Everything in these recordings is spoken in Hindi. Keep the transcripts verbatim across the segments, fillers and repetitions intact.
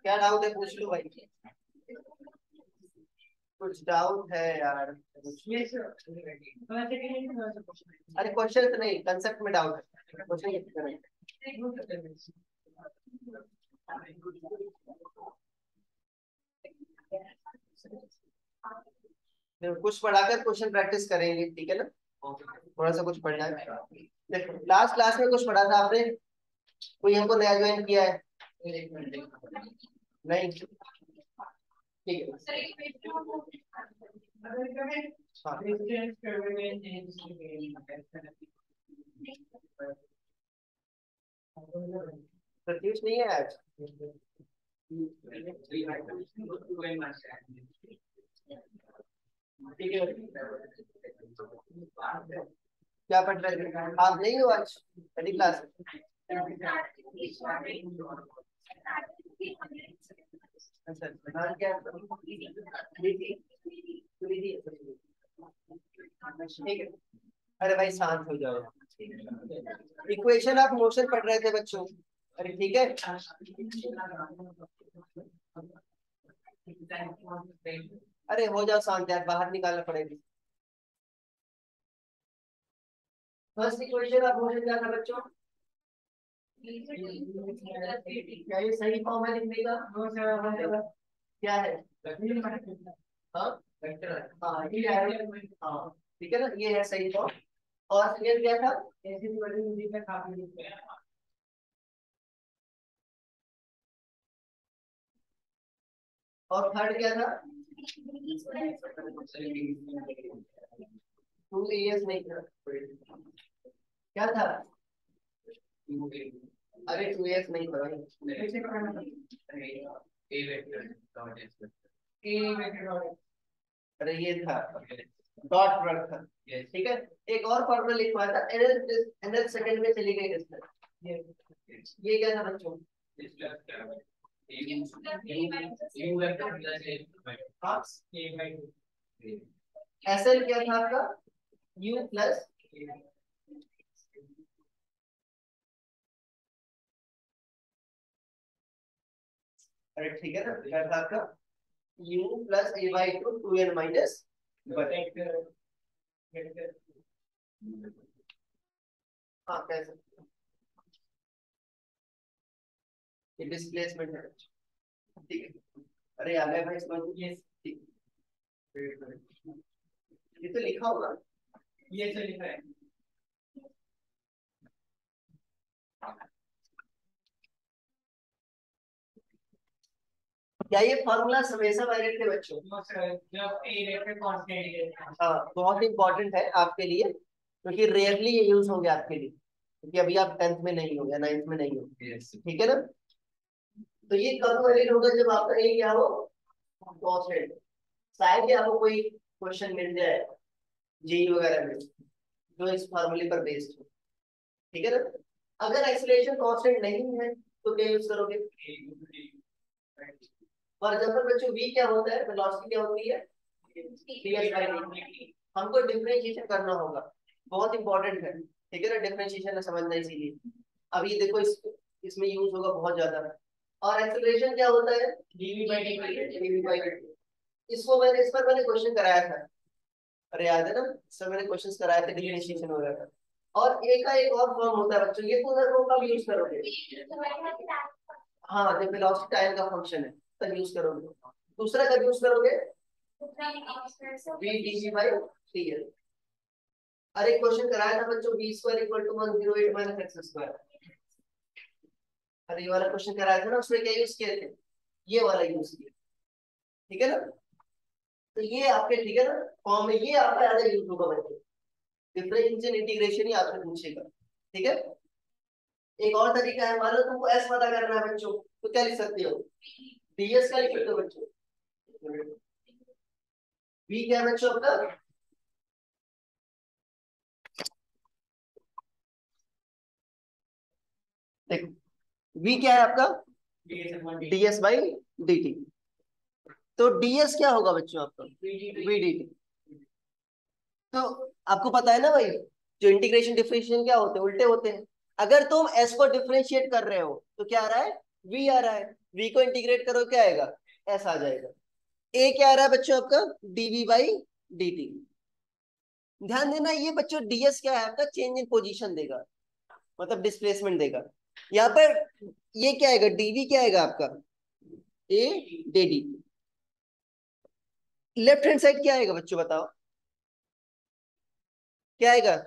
क्या डाउट है पूछ लो भाई। कुछ डाउट है यार? अरे क्वेश्चन तो नहीं, कंसेप्ट में डाउट है। क्वेश्चन कुछ पढ़ाकर क्वेश्चन प्रैक्टिस करेंगे, ठीक है ना? थोड़ा सा कुछ पढ़ना है। देखो लास्ट क्लास में कुछ पढ़ा था आपने? कोई हमको नया ज्वाइन किया है? नहीं, ठीक है। प्रत्युष नहीं है आज? ठीक है। क्या पढ़ रहे थे आप? नहीं हो आज पहली क्लास? अच्छा, नाम क्या है? ठीक है। अरे भाई शांत हो जाओ। इक्वेशन ऑफ मोशन पढ़ रहे थे बच्चों। अरे ठीक है। अरे हो जाओ शांत यार, बाहर निकालना पड़ेगा। फर्स्ट इक्वेशन ऑफ मोशन क्या था बच्चों? क्या ये सही फॉर्म है लिखने का? क्या है? हाँ हाँ ये है। हाँ ठीक है ना, ये है सही फॉर्म। और सेकंड क्या था? और थर्ड क्या था? टू एस नहीं था। क्या था? अरे टू एस नहीं था भाई। अरे ये था डॉट प्रोडक्ट था। ठीक है। एक और फॉर्मूला लिखवाया था, एनएल एनएल सेकंड में चली गई इसमें। ये ये क्या था बच्चों? एसएल क्या था आपका? यू प्लस अरे ठीक है ना, क्या था आपका? U plus a by two two n minus. हाँ कैसे? ये डिस्प्लेसमेंट है। ठीक है। अरे आ गया भाई इसमें ये। ठीक है। ये तो लिखा होगा। ये तो लिखा है। क्या ये फॉर्मूला हमेशा वैलिड थे बच्चों? जब ए रेट कांस्टेंट है। हाँ बहुत इंपॉर्टेंट है आपके लिए, क्योंकि रेयरली ये यूज होंगे आपके लिए, क्योंकि अभी आप टेंथ में नहीं हो या नाइन्थ में नहीं हो। ठीक है ना? तो ये कब वैलिड होगा? जब आपका ए क्या हो? कांस्टेंट। शायद ही आपको कोई क्वेश्चन मिल जाए जेई वगैरह में जो इस फॉर्मूले पर बेस्ड हो। ठीक है ना? अगर एक्सीलरेशन कांस्टेंट नहीं है तो क्या यूज करोगे? और जब पर बच्चों v क्या होता है, वेलोसिटी क्या होती है? ds by dt। हमको डिफरेंशिएशन करना होगा, बहुत इंपॉर्टेंट है। ठीक है ना, डिफरेंशिएशन समझना इसीलिए। अब ये देखो इस इसमें यूज होगा बहुत ज्यादा। और एक्सेलरेशन क्या होता है? dv by dt। dv by dt इसको मैंने इस पर मैंने क्वेश्चन कराया था। अरे याद है ना, सर मैंने क्वेश्चंस कराए थे डिफरेंशिएशन वगैरह। और ए का एक और फॉर्म होता है बच्चों, ये तो उधर वो कब यूज करोगे? हाँ जब वेलोसिटी टाइम का फंक्शन है तब यूज करोगे। दूसरा कब यूज करोगे? v dv by dl। अरे क्वेश्चन कराया था बच्चों, v square equal to one zero eight minus x square. अरे ये वाला क्वेश्चन कराया था ना, उसमें क्या यूज किए थे? ये वाला यूज किया। ठीक है ना? तो ये आपके ठीक है ना फॉर्म में, ये आपका ज्यादा यूज होगा बच्चों। डिफरेंशियल इंटीग्रेशन ही आपसे पूछेगा। ठीक है। एक और तरीका है, मान लो तुमको एस पता करना है बच्चों, तो क्या लिख सकते हो? डीएस का लिख सकते हो बच्चों। वी क्या है बच्चों आपका? देखो वी क्या है आपका? Ds by d. तो डीएस क्या होगा बच्चों आपका? वीडीटी। तो आपको पता है ना भाई, जो इंटीग्रेशन डिफरेंशिएशन क्या होते हैं, उल्टे होते हैं। अगर तुम एस को डिफरेंशिएट कर रहे हो तो क्या आ रहा है? v आ रहा है, v को इंटीग्रेट करो क्या आएगा, s आ जाएगा। a क्या आ रहा है बच्चों आपका, dv बाई dt। ध्यान देना ये बच्चों ds क्या है आपका, चेंज इन पोजीशन देगा, मतलब डिस्प्लेसमेंट देगा। यहाँ पर ये क्या आएगा, dv क्या आएगा आपका, a dt। Left hand side क्या आएगा बच्चों बताओ, क्या आएगा,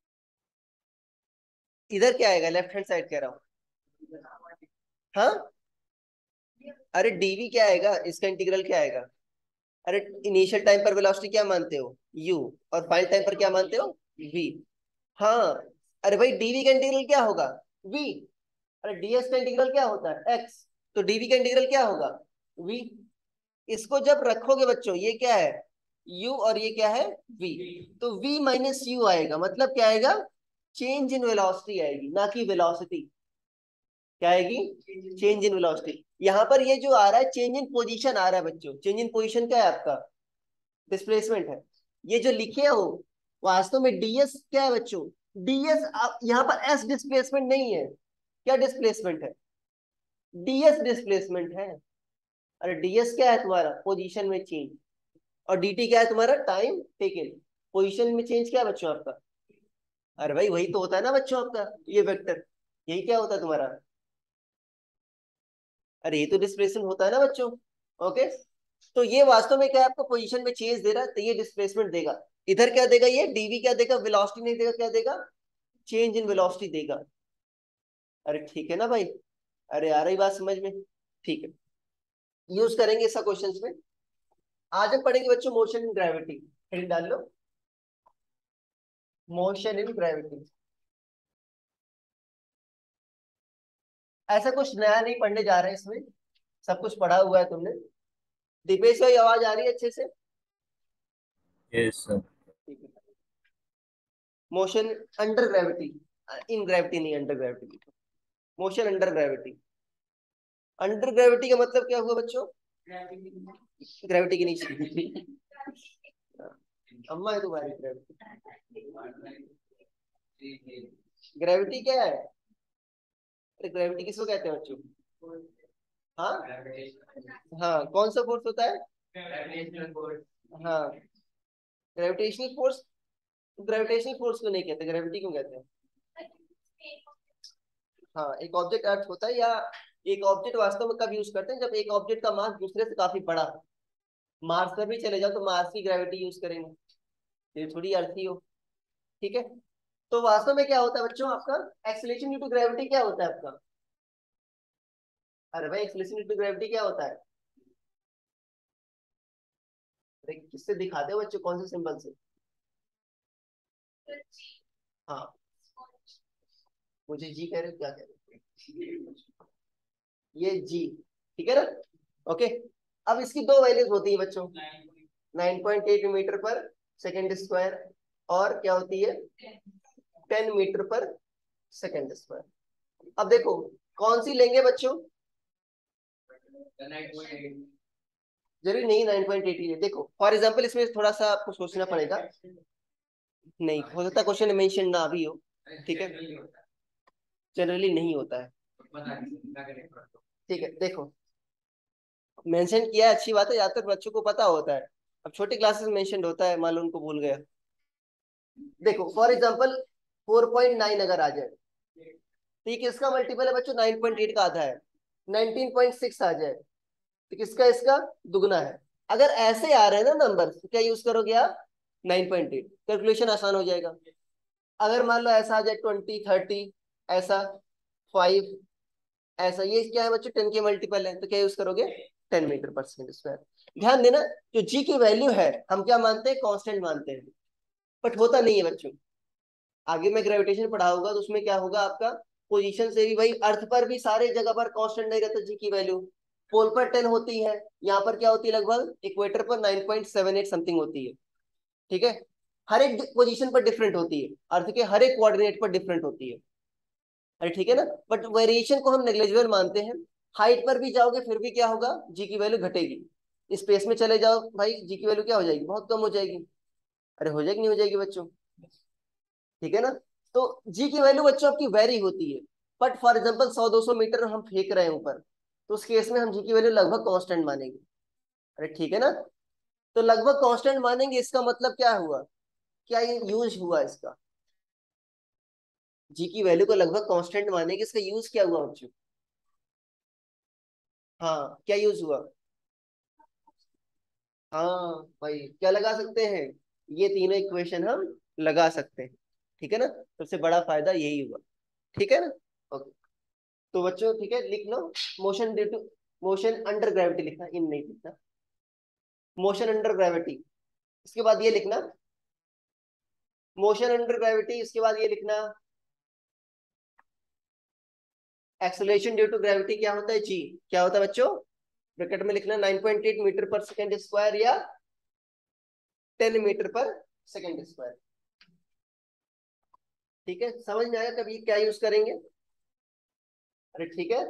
इधर क्या आएगा, लेफ्ट हैंड साइड कह रहा हूं। हाँ, अरे डीवी क्या आएगा, इसका इंटीग्रल क्या आएगा, अरे इनिशियल टाइम पर वेलोसिटी क्या मानते हो, यू, और फाइनल टाइम पर क्या मानते हो, वी। हाँ, अरे भाई डीवी का इंटीग्रल क्या होगा, वी। अरे डीएस का इंटीग्रल क्या होता है, एक्स। तो डीवी का इंटीग्रल क्या होगा, वी। इसको जब रखोगे बच्चों, ये क्या है, u और ये क्या है, v। तो v माइनस यू आएगा, मतलब क्या आएगा, चेंज इन वेलोसिटी आएगी, ना कि वेलोसिटी। क्या आएगी, चेंज इन वेलोसिटी। यहाँ पर ये जो आ रहा है चेंज इन पोजीशन आ रहा है बच्चों, चेंज इन पोजीशन क्या है आपका, डिस्प्लेसमेंट है। ये जो लिखे हो वास्तव में ds क्या है बच्चों, ds आप यहाँ पर s डिस्प्लेसमेंट नहीं है, क्या डिस्प्लेसमेंट है, ds डिस्प्लेसमेंट है। अरे ds क्या है तुम्हारा, पोजीशन में चेंज, और dt क्या है तुम्हारा, टाइम टेकन। पोजीशन में चेंज क्या है बच्चों आपका, अरे भाई वही तो होता है ना बच्चों आपका, ये वेक्टर, यही क्या होता है तुम्हारा, अरे ये तो डिस्प्लेसमेंट होता है ना बच्चों। ओके, तो ये वास्तव में क्या है, आपको पोजीशन में चेंज दे रहा है, तो ये डिस्प्लेसमेंट देगा। इधर क्या देगा, ये डीवी क्या देगा, वेलोसिटी नहीं देगा, क्या देगा, चेंज इन वेलोसिटी देगा। अरे ठीक है ना भाई, अरे आ रही बात समझ में, ठीक है, यूज करेंगे ऐसा क्वेश्चंस में। आज हम पढ़ेंगे बच्चों मोशन इन ग्रेविटी, हेडिंग डाल लो, मोशन इन ग्रेविटी। ऐसा कुछ नया नहीं पढ़ने जा रहे हैं इसमें, सब कुछ पढ़ा हुआ है तुमने। दीपेश भाई आवाज आ रही है अच्छे से, यस सर। ठीक है। Motion under gravity, in gravity नहीं, under gravity, motion under gravity. Under gravity का मतलब क्या हुआ बच्चों, ग्रेविटी के नीचे। अम्मा है तुम्हारी ग्रेविटी, ग्रेविटी क्या है, अरे ग्रेविटी किसको कहते हैं बच्चों, हाँ, हाँ कौन सा फोर्स होता है, हाँ ग्रेविटेशनल फोर्स। ग्रेविटेशनल फोर्स को नहीं कहते, ग्रेविटी क्यों कहते हैं, हाँ एक ऑब्जेक्ट अर्थ होता है, या एक ऑब्जेक्ट वास्तव में कब यूज करते हैं, जब एक ऑब्जेक्ट का मास दूसरे से काफी बड़ा, मार्स पर भी चले जाओ तो मार्स की ग्रेविटी यूज करेंगे, ये थोड़ी अर्थ ही हो, ठीक है। तो वास्तव में क्या होता है बच्चों आपका, एक्सीलरेशन ड्यू टू ग्रेविटी क्या होता है आपका, अरे भाई एक्सीलरेशन ड्यू टू ग्रेविटी क्या होता है, अरे किससे दिखाते हो बच्चों, कौन से सिंबल से, हाँ, मुझे जी कह रहे हो, क्या कह रहे हो, ये जी, ठीक है ना, ओके। अब इसकी दो वैल्यूज होती है बच्चों, nine point eight metre per second square, और क्या होती है, ten metre per second square. अब देखो कौन सी लेंगे बच्चों, जरूरी नहीं नाइन पॉइंट एट ही, देखो फॉर एग्जांपल इसमें थोड़ा सा आपको सोचना पड़ेगा, नहीं हो सकता क्वेश्चन मेंशन ना भी हो, ठीक है, जनरली नहीं होता है, ठीक है। देखो मेंशन किया है, अच्छी बात है, ज्यादातर बच्चों को पता होता है, अब छोटे क्लासेस में मेंशन होता है, मान लो उनको भूल गया। देखो for example four point nine अगर आ जाए, तो किसका मल्टीपल है बच्चों, नाइन पॉइंट एट का आधा है, नाइनटीन पॉइंट सिक्स आ जाए, तो किसका इसका दुगना है। अगर ऐसे आ रहे हैं ना नंबर, तो क्या यूज करोगे आप, नाइन पॉइंट एट, कैलकुलेशन आसान हो जाएगा। अगर मान लो ऐसा आ जाए ट्वेंटी, थर्टी, ऐसा फाइव, ऐसा, ये क्या है बच्चों, टेन के मल्टीपल है, तो क्या यूज करोगे, ten metre per second square. ध्यान देना, जो जी की वैल्यू है हम क्या मानते हैं, कांस्टेंट मानते हैं, बट होता नहीं है बच्चों। आगे मैं ग्रेविटेशन पढ़ाऊंगा तो उसमें क्या होगा आपका, पोजीशन से भी भाई, अर्थ पर भी सारे जगह पर कांस्टेंट नहीं रहता जी की वैल्यू, पोल पर टेन होती है, यहाँ पर क्या होती है लगभग इक्वेटर पर nine point seven eight something होती है, ठीक है। हर एक पोजीशन पर डिफरेंट होती है, अर्थ के हर एक कोऑर्डिनेट पर डिफरेंट होती है, अरे ठीक है ना, बट वेरिएशन को हम नेग्लिजिबल मानते हैं। हाइट पर भी जाओगे फिर भी क्या होगा, जी की वैल्यू घटेगी, स्पेस में चले जाओ भाई, जी की वैल्यू क्या हो जाएगी, बहुत कम हो जाएगी, अरे हो जाएगी नहीं हो जाएगी बच्चों, ठीक है ना। तो जी की वैल्यू बच्चों आपकी वेरी होती है, बट फॉर एग्जाम्पल सौ दो सौ मीटर हम फेंक रहे हैं ऊपर, तो उस केस में हम जी की वैल्यू लगभग कांस्टेंट मानेंगे। अरे ठीक है ना, तो लगभग कांस्टेंट मानेंगे, इसका मतलब क्या हुआ, क्या ये यूज हुआ इसका, जी की वैल्यू को लगभग कांस्टेंट मानेंगे, इसका यूज क्या हुआ बच्चों। हाँ क्या यूज हुआ। हाँ भाई क्या लगा सकते हैं, ये तीनों इक्वेशन हम लगा सकते हैं। ठीक है ना, सबसे बड़ा फायदा यही हुआ। ठीक है ना। ओके, तो बच्चों ठीक है लिख लो, motion due to, motion under gravity लिखना, इन नहीं लिखना, मोशन अंडर ग्रेविटी। इसके बाद ये लिखना, मोशन अंडर ग्रेविटी, इसके बाद ये लिखना एक्सेलरेशन ड्यू टू ग्रेविटी क्या होता है, जी क्या होता है बच्चों, ब्रैकेट में लिखना nine point eight metre per second square या ten metre per second square. ठीक है, समझ में आया कभी क्या यूज करेंगे। अरे ठीक है,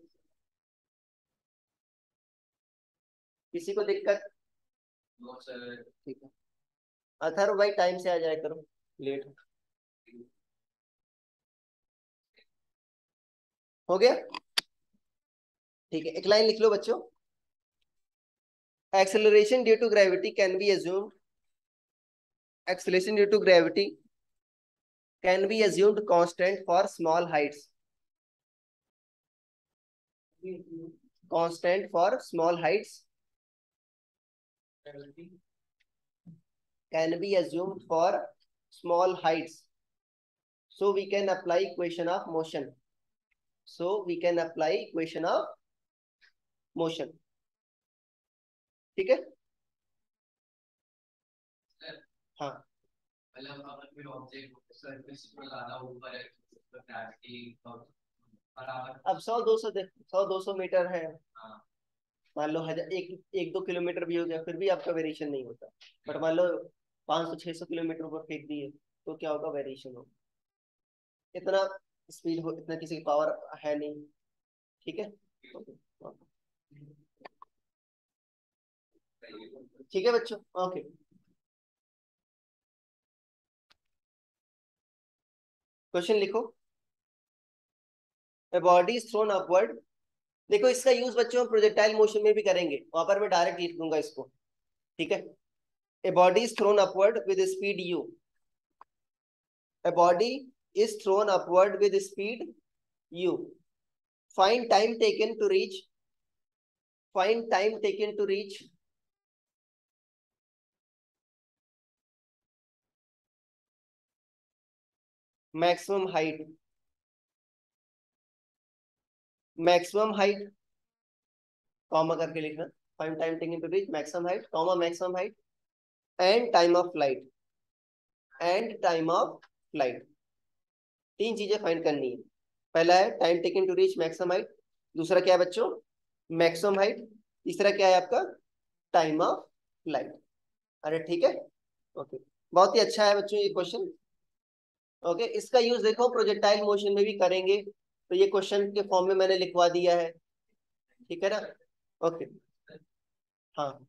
किसी को दिक्कत। ठीक है, अथर्व भाई टाइम से आ जाया करो, लेट हो गया। ठीक है, एक लाइन लिख लो बच्चों, acceleration due to gravity can be assumed, acceleration due to gravity can be assumed constant for small heights, constant for small heights can be assumed for small heights, so we can apply equation of motion, so we can apply equation of motion। ठीक है, हाँ मतलब अगर कोई ऑब्जेक्ट सरफेस पर ज्यादा ऊपर है तो ग्रेविटी बराबर, अब सौ दो सौ सौ दो सौ मीटर है, हाँ मान लो हजार एक एक दो किलोमीटर भी हो गया, फिर भी आपका वेरिएशन नहीं होता। बट मान लो पाँच सौ छह सौ किलोमीटर ऊपर फेंक दिए तो क्या होगा, वेरिएशन होगा। इतना स्पीड हो, इतना किसी की पावर है नहीं। ठीक है, ठीक है बच्चों, ओके। क्वेश्चन लिखो, a body is thrown upward, देखो इसका यूज बच्चों प्रोजेक्टाइल मोशन में भी करेंगे, वहां पर मैं डायरेक्ट लिख दूंगा इसको। ठीक है, a body is thrown upward with speed u, a body is thrown upward with speed u, find time taken to reach, find time taken to reach maximum height, maximum height comma करके लिखना, find time taken to reach maximum height comma maximum height and time of flight, and time of flight, तीन चीजें फाइंड करनी है। पहला है time taken to reach maximum height, दूसरा क्या है बच्चों मैक्सिमम हाइट, तीसरा क्या है आपका टाइम ऑफ फ्लाइट। अरे ठीक है, ओके, बहुत ही अच्छा है बच्चों ये क्वेश्चन। ओके, इसका यूज देखो प्रोजेक्टाइल मोशन में भी करेंगे, तो ये क्वेश्चन के फॉर्म में मैंने लिखवा दिया है। ठीक है ना, ओके, हाँ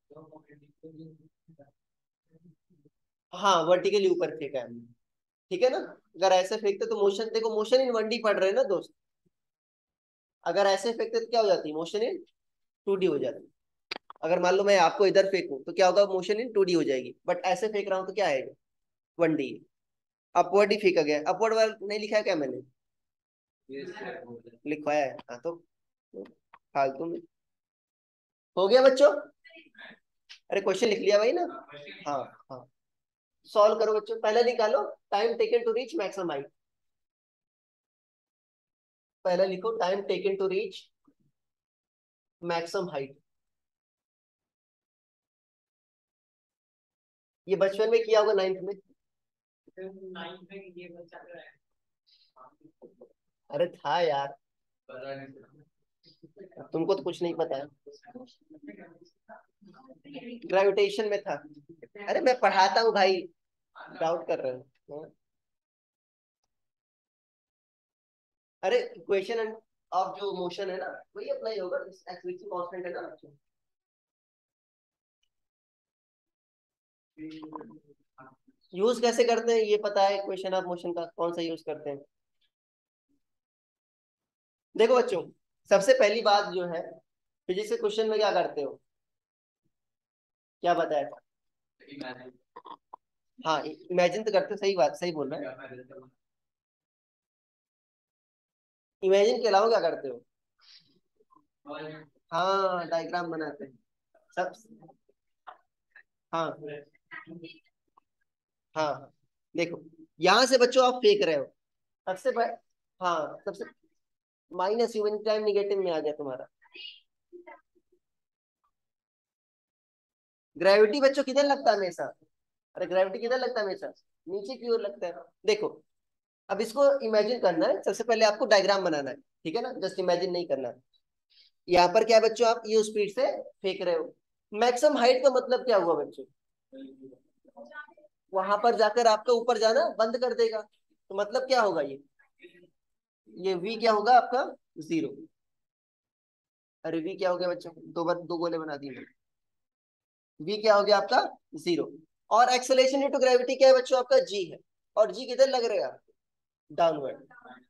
हाँ वर्टिकली ऊपर फेंका है हमने। ठीक है ना, अगर ऐसे फेंकते तो मोशन, देखो मोशन इन वन डी पढ़ रहे हैं ना दोस्त, अगर ऐसे फेंकते तो क्या हो जाती, मोशन इन टू डी हो जाती। अगर मान लो मैं आपको इधर फेंकूं तो क्या होगा, मोशन इन टू डी हो जाएगी, बट ऐसे फेंक रहा हूं तो क्या आएगा, वन डी। अपवर्ड ही फेंका गया, अपवर्ड वाला नहीं लिखा है क्या मैंने, लिखवाया है, हाँ तो फालतू में हो गया बच्चों। अरे क्वेश्चन लिख लिया भाई ना, हाँ हाँ, सॉल्व करो बच्चों, पहले निकालो time taken to reach maximum height, पहले लिखो time taken to reach maximum height. ये बचपन में किया होगा नाइन्थ में, नाइन्थ में ये चल रहा है। अरे था यार, तुमको तो कुछ नहीं पता है, ग्रेविटेशन में था। अरे मैं पढ़ाता हूँ भाई, डाउट कर रहे हो। अरे इक्वेशन ऑफ जो मोशन है ना वही अप्लाई होगा, एक्सेलरेशन कांस्टेंट है ना। यूज कैसे करते हैं ये पता है, इक्वेशन ऑफ मोशन का कौन सा यूज करते हैं। देखो बच्चों, सबसे पहली बात जो है, फिजिक्स के क्वेश्चन में क्या करते हो, क्या बताया था? इमेजिन हाँ, इमेजिन तो करते, सही बात, सही बोल रहे हैं। क्या फायदा था? इमेजिन के अलावा क्या करते हो? और हाँ, डायग्राम बनाते हैं सब। हाँ हाँ हाँ। देखो, यहाँ से बच्चों आप फेंक रहे हो, सबसे पह... हाँ, सबसे माइनस यू टाइम निगेटिव में आ गया तुम्हारा। ग्रेविटी बच्चों किधर लगता है हमेशा? अरे ग्रेविटी किधर लगता है हमेशा? नीचे की ओर लगता है। देखो, अब इसको इमेजिन करना है, सबसे पहले आपको डायग्राम बनाना है, ठीक है ना, जस्ट इमेजिन नहीं करना है। यहाँ पर क्या है बच्चों, आप ये स्पीड से फेंक रहे हो। मैक्सिमम हाइट का मतलब क्या हुआ बच्चों? वहां पर जाकर आपका ऊपर जाना बंद कर देगा, तो मतलब क्या होगा ये ये वी क्या होगा आपका? जीरो। अरे वी क्या हो गया बच्चों? दो बार दो गोले बना दिए। वी क्या हो गया आपका? जीरो। और एक्सेलरेशन ड्यू टू ग्रेविटी क्या है बच्चों? आपका जी है। और जी किधर लग रहेगा? डाउनवर्ड।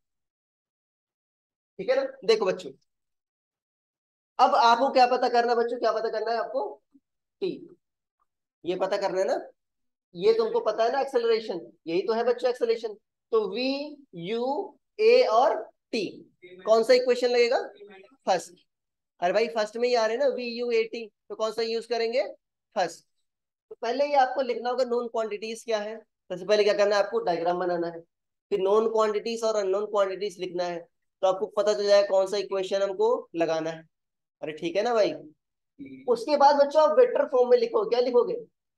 ठीक है ना? देखो बच्चों, अब आपको क्या पता करना है बच्चों, क्या पता करना है आपको? टी। ये पता करना है ना, ये तुमको पता है ना, एक्सेलरेशन, यही तो है बच्चों एक्सेलरेशन। तो वी, यू, ए और टी, कौन सा इक्वेशन लगेगा? फर्स्ट। अरे भाई फर्स्ट में ही आ रहे हैं ना, वी यू ए टी, तो कौन सा यूज करेंगे? फर्स्ट। तो पहले ये आपको लिखना होगा नोन क्वांटिटीज क्या है। सबसे पहले क्या करना है आपको? डायग्राम बनाना है। फिर नोन क्वांटिटीज और अननोन क्वांटिटीज लिखना है, तो आपको पता चल जाएगा कौन सा इक्वेशन हमको लगाना है। अरे ठीक है ना भाई? उसके बाद बच्चों आप वेक्टर फॉर्म में लिखो, क्या लिखोगे?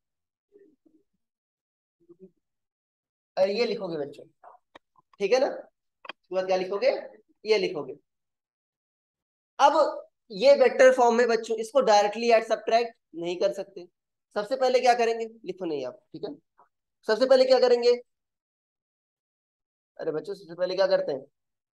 अरे ये लिखोगे बच्चों, ठीक है ना? उसके बाद क्या लिखोगे? ये लिखोगे। अब ये वेक्टर फॉर्म में बच्चों इसको डायरेक्टली ऐड सब्ट्रैक्ट नहीं कर सकते। सबसे पहले क्या करेंगे, लिखो नहीं आप, ठीक है? सबसे पहले क्या करेंगे? अरे बच्चों सबसे पहले क्या करते हैं?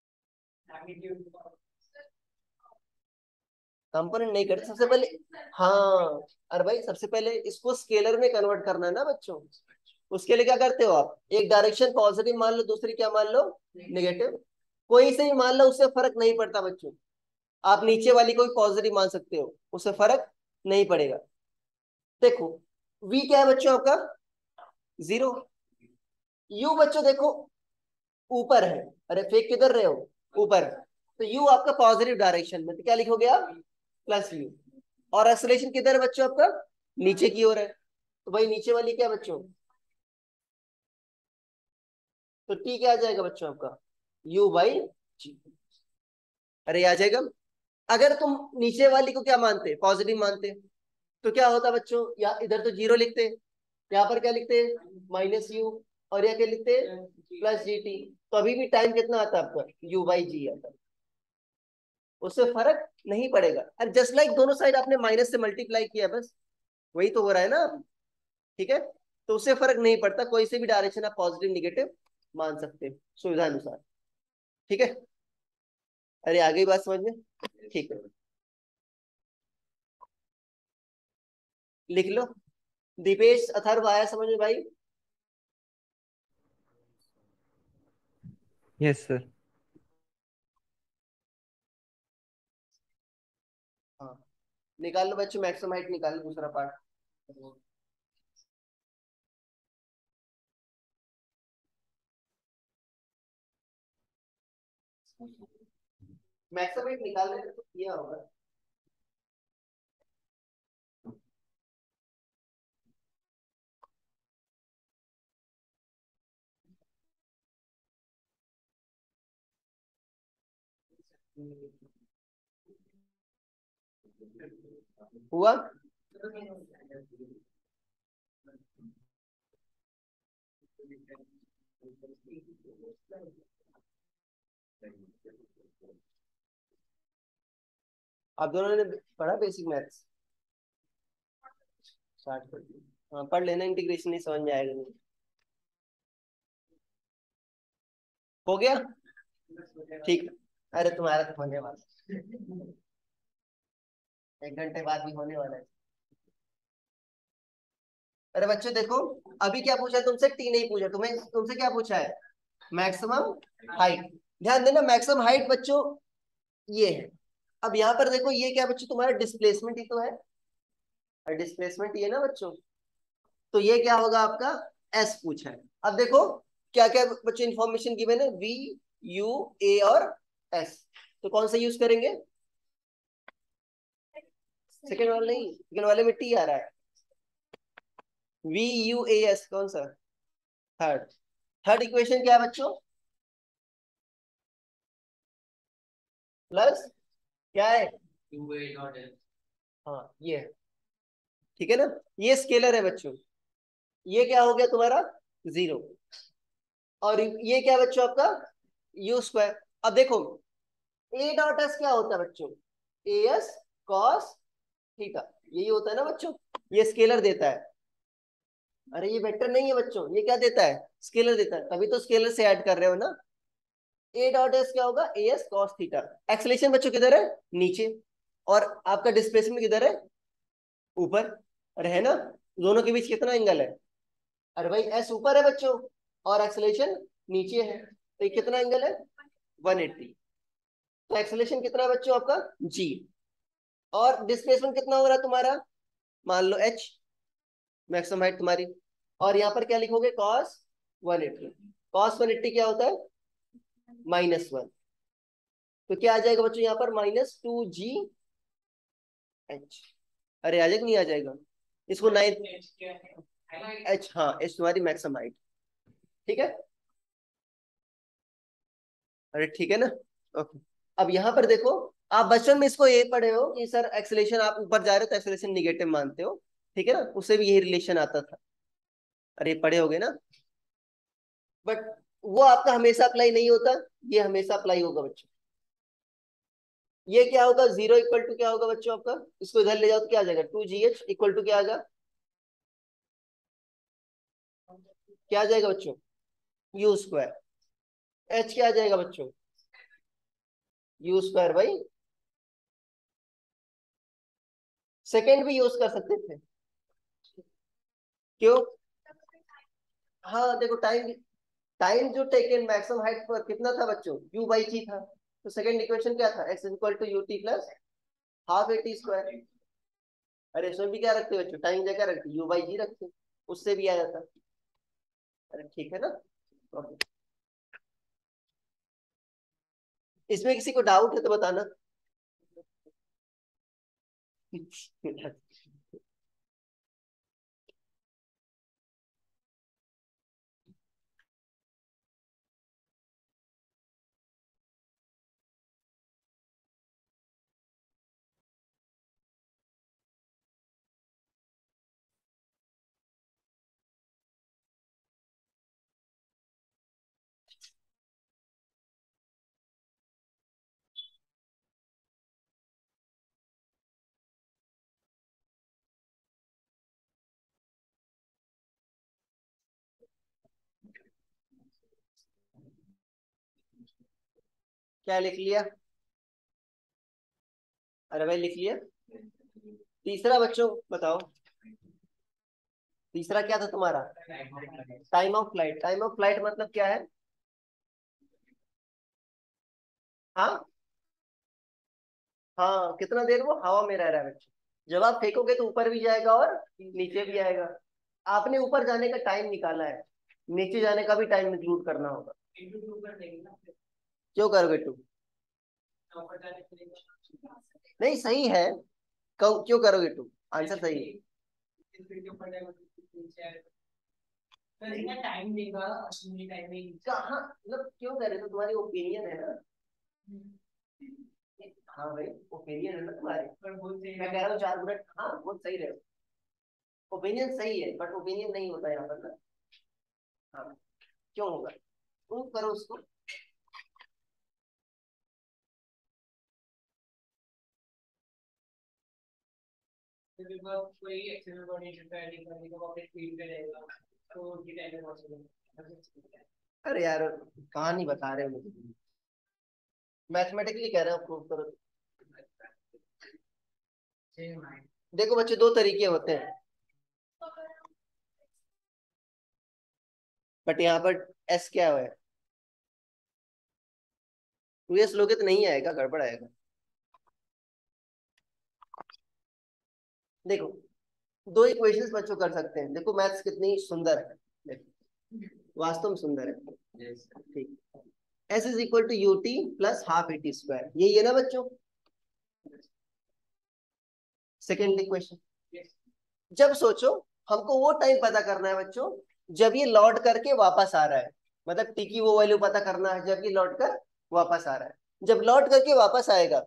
कंपोनेंट नहीं करते सबसे पहले। हाँ, अरे भाई सबसे पहले इसको स्केलर में कन्वर्ट करना है ना बच्चों। उसके लिए क्या करते हो आप? एक डायरेक्शन पॉजिटिव मान लो, दूसरी क्या मान लो? नेगेटिव। कोई से भी मान लो, उससे फर्क नहीं पड़ता बच्चों। आप नीचे वाली को भी पॉजिटिव मान सकते हो, उससे फर्क नहीं पड़ेगा। देखो, वी क्या है बच्चों आपका? जीरो। यू बच्चों देखो ऊपर है। अरे फेंक किधर रहे हो? ऊपर। तो यू आपका पॉजिटिव डायरेक्शन में, तो क्या लिखोगे आप? Plus you. और एक्सेलरेशन किधर है बच्चों आपका? नीचे की ओर है, तो भाई नीचे वाली क्या बच्चों? तो टी क्या आ जाएगा बच्चों आपका? U by g. अरे आ जाएगा। अगर तुम नीचे वाली को क्या मानते, पॉजिटिव मानते, तो क्या होता बच्चों? या इधर तो जीरो लिखते, यहाँ पर क्या लिखते? Minus u. और यहाँ क्या लिखते? Plus g t. तो अभी भी टाइम कितना आता है आपका? यू बाई जी आता है, उससे फर्क नहीं पड़ेगा। और जस्ट लाइक दोनों साइड आपने माइनस से मल्टीप्लाई किया, बस वही तो हो रहा है ना। ठीक है, तो उससे फर्क नहीं पड़ता, कोई से भी डायरेक्शन आप पॉजिटिव निगेटिव मान सकते हैं सुविधा अनुसार। ठीक है? अरे आ गई बात समझ में? ठीक है, लिख लो। दीपेश अथर्व आया समझ में भाई? Yes sir. हाँ, निकाल लो बच्चों, मैक्सिमम हाइट निकाल लो, दूसरा पार्ट। मैक्सिमम हाइट निकालने तो किया होगा। हुआ? आप दोनों ने पढ़ा बेसिक मैथ्स? स्टार्ट कर दिया? हाँ पढ़ लेना, इंटीग्रेशन नहीं समझ में आएगा नहीं। हो गया? ठीक है। अरे तुम्हारा तो होने वाला, एक घंटे बाद भी होने वाला है। अरे बच्चों देखो, अभी क्या पूछा है तुमसे? टी नहीं पूछा तुम्हें, तुमसे क्या पूछा है? Maximum height. ध्यान देना, मैक्सिमम हाइट बच्चों ये है, अब यहाँ पर देखो ये क्या बच्चों, तुम्हारा डिस्प्लेसमेंट ही तो है, और डिस्प्लेसमेंट ये ना बच्चों, तो ये क्या होगा आपका, एस पूछा है। अब देखो क्या क्या बच्चों इंफॉर्मेशन गिवन है, वी, यू, ए और एस, तो कौन सा यूज करेंगे, सेकेंड वाला नहीं, सेकेंड वाले में टी आ रहा है, वी यू ए एस कौन सा, थर्ड। थर्ड इक्वेशन क्या है बच्चों, प्लस क्या है, टू ए डॉट एल। हाँ ये है, ठीक है ना, ये स्केलर है बच्चों, ये क्या हो गया तुम्हारा जीरो, और ये क्या है बच्चों आपका यू स्क्वायर। अब देखो ए डॉट एस क्या होता है बच्चों, ए एस कॉस थीटा, यही होता है ना बच्चों, ये स्केलर देता है, अरे ये वेक्टर नहीं है बच्चों, ये क्या देता है, स्केलर देता है, तभी तो स्केलर से ऐड कर रहे हो ना। ए डॉट एस क्या होगा, a s cos theta. Acceleration बच्चों किधर है, नीचे, और आपका डिस्प्लेसमेंट किधर है, ऊपर, अरे है ना, दोनों के बीच कितना एंगल है, अरे भाई एस ऊपर है बच्चों और एक्सेलेरेशन नीचे है, तो ये कितना एंगल है, वन एट्टी। तो एक्सेलेरेशन कितना है बच्चों आपका जी, और डिस्प्लेसमेंट कितना हो रहा है तुम्हारा, मान लो एच, मैक्सिमम हाइट तुम्हारी, और यहाँ पर क्या लिखोगे cos one eighty, cos one eighty क्या होता है माइनस वन, तो क्या आ जाएगा बच्चों यहाँ पर माइनस टू जी एच, अरे आ जाएगा नहीं आ जाएगा, इसको नाइन एच, हाँ एच तुम्हारी मैक्सिमम हाइट, ठीक है, अरे ठीक है ना, ओके। अब यहाँ पर देखो, आप बचपन में इसको ये पढ़े हो कि सर एक्सेलेरेशन आप ऊपर जा रहे हो तो एक्सेलेरेशन निगेटिव मानते हो, ठीक है ना, उससे भी यही रिलेशन आता था, अरे पढ़े होगे ना, बट वो आपका हमेशा अप्लाई नहीं होता, ये हमेशा अप्लाई होगा बच्चों। ये क्या होगा, जीरो इक्वल टू क्या होगा बच्चों आपका, इसको इधर ले जाओ तो क्या आ जाएगा, two g h equal to क्या आएगा, क्या आ जाएगा बच्चों यू स्क्वायर, एच क्या आ जाएगा बच्चों यू स्क्वायर भाई, सेकेंड भी यूज कर सकते थे, क्यों, हाँ देखो टाइम, टाइम जो टेकन मैक्सिमम हाइट पर कितना था बच्चों, यू बाई टी था, तो सेकंड इक्वेशन क्या था, x equal to U T plus half A T square, अरे इसमें भी क्या रखते बच्चों, टाइम जगह रखते यू बाई जी रखते, उससे भी आ जाता, अरे ठीक है ना, ओके। इसमें किसी को डाउट है तो बताना। क्या लिख लिया, अरे भाई लिख लिया, तीसरा बच्चों बताओ, तीसरा क्या था तुम्हारा, time of flight, time of flight मतलब क्या है, हाँ हाँ कितना देर वो हवा में रह रहा है बच्चों, जब आप फेंकोगे तो ऊपर भी जाएगा और नीचे भी आएगा, आपने ऊपर जाने का टाइम निकाला है, नीचे जाने का भी टाइम इंक्लूड करना होगा, क्यों करोगे टू, नहीं सही है, क्यों क्यों करोगे टू, आंसर सही है, टाइम देगा टाइम कहाँ मतलब क्यों कर रहे हो, तुम्हारी ओपिनियन है ना, हाँ भाई ओपिनियन है ना तुम्हारी, मैं कह रहा हूँ चार मिनट, हाँ बहुत सही रहे, ओपिनियन सही है बट ओपिनियन नहीं होता यहाँ पर ना, हाँ क्यों होगा, प्रूव करो उसको, कोई एक्सटर्नल बॉडी रिपेयरिंग करने का वापस फील्ड पे रहेगा तो उनकी टाइम में पॉसिबल। अरे यार कहानी बता रहे हो मुझे, मैथमेटिकली कह रहे हो प्रूव करो, देखो बच्चे दो तरीके होते हैं, बट यहाँ पर एस क्या है, टू एस लोगे तो नहीं आएगा, गड़बड़ आएगा, देखो दो इक्वेशंस बच्चों कर सकते हैं। देखो मैथ्स कितनी सुंदर है, देखो वास्तव में सुंदर है। ठीक, s is equal to U T plus half A T square, यही है ना बच्चों सेकेंड इक्वेशन। जब सोचो हमको वो टाइम पता करना है बच्चों जब ये लौट करके वापस आ रहा है, मतलब टी की वो वैल्यू पता करना है जब ये लौट कर वापस आ रहा है। जब लौट करके वापस आएगा,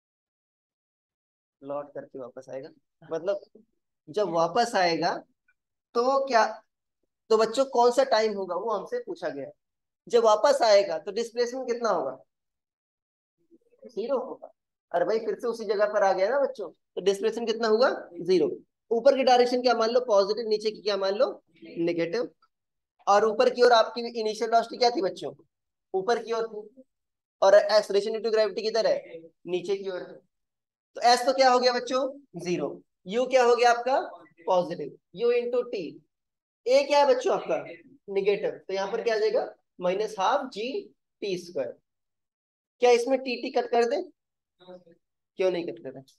लौट करके वापस आएगा मतलब जब वापस आएगा तो क्या, तो बच्चों कौन सा टाइम होगा वो हमसे पूछा गया। जब वापस आएगा तो डिस्प्लेसमेंट कितना होगा, जीरो होगा। अरे भाई फिर से उसी जगह पर आ गया ना बच्चों, तो डिस्प्लेसमेंट कितना होगा, जीरो। ऊपर की डायरेक्शन क्या मान लो पॉजिटिव, नीचे की क्या मान लो नेगेटिव। और ऊपर की ओर आपकी इनिशियल वेलोसिटी क्या थी बच्चों, ऊपर की ओर थी, और एक्सेलरेशन ड्यू टू ग्रेविटी किधर है, नीचे की ओर। तो एस तो क्या हो गया बच्चों, जीरो। यू क्या हो गया आपका, positive. U into t, a क्या है बच्चों आपका, निगेटिव। तो यहाँ पर क्या आ जाएगा, minus half g t square. क्या इसमें टी टी कट कर दे, क्यों नहीं कट कर रहे,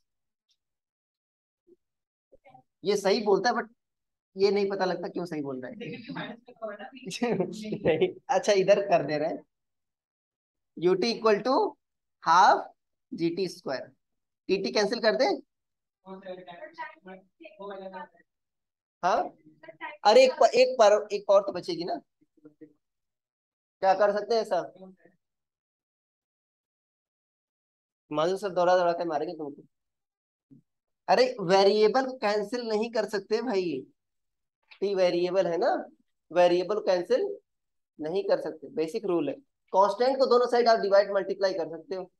ये सही बोलता है बट ये नहीं पता लगता क्यों सही बोल रहा है। नहीं, अच्छा इधर कर दे रहे हैं, u t equal to half g t square, t t cancel कर दे। हाँ, अरे एक पर, एक पर एक पावर तो बचेगी ना, क्या कर सकते हैं ऐसा, मानो सब दौड़ा दौड़ा के मारेंगे तुमको। अरे वेरिएबल को कैंसिल नहीं कर सकते भाई, टी वेरिएबल है ना, वेरिएबल को कैंसिल नहीं कर सकते, बेसिक रूल है। कांस्टेंट को दोनों साइड आप डिवाइड मल्टीप्लाई कर सकते हो।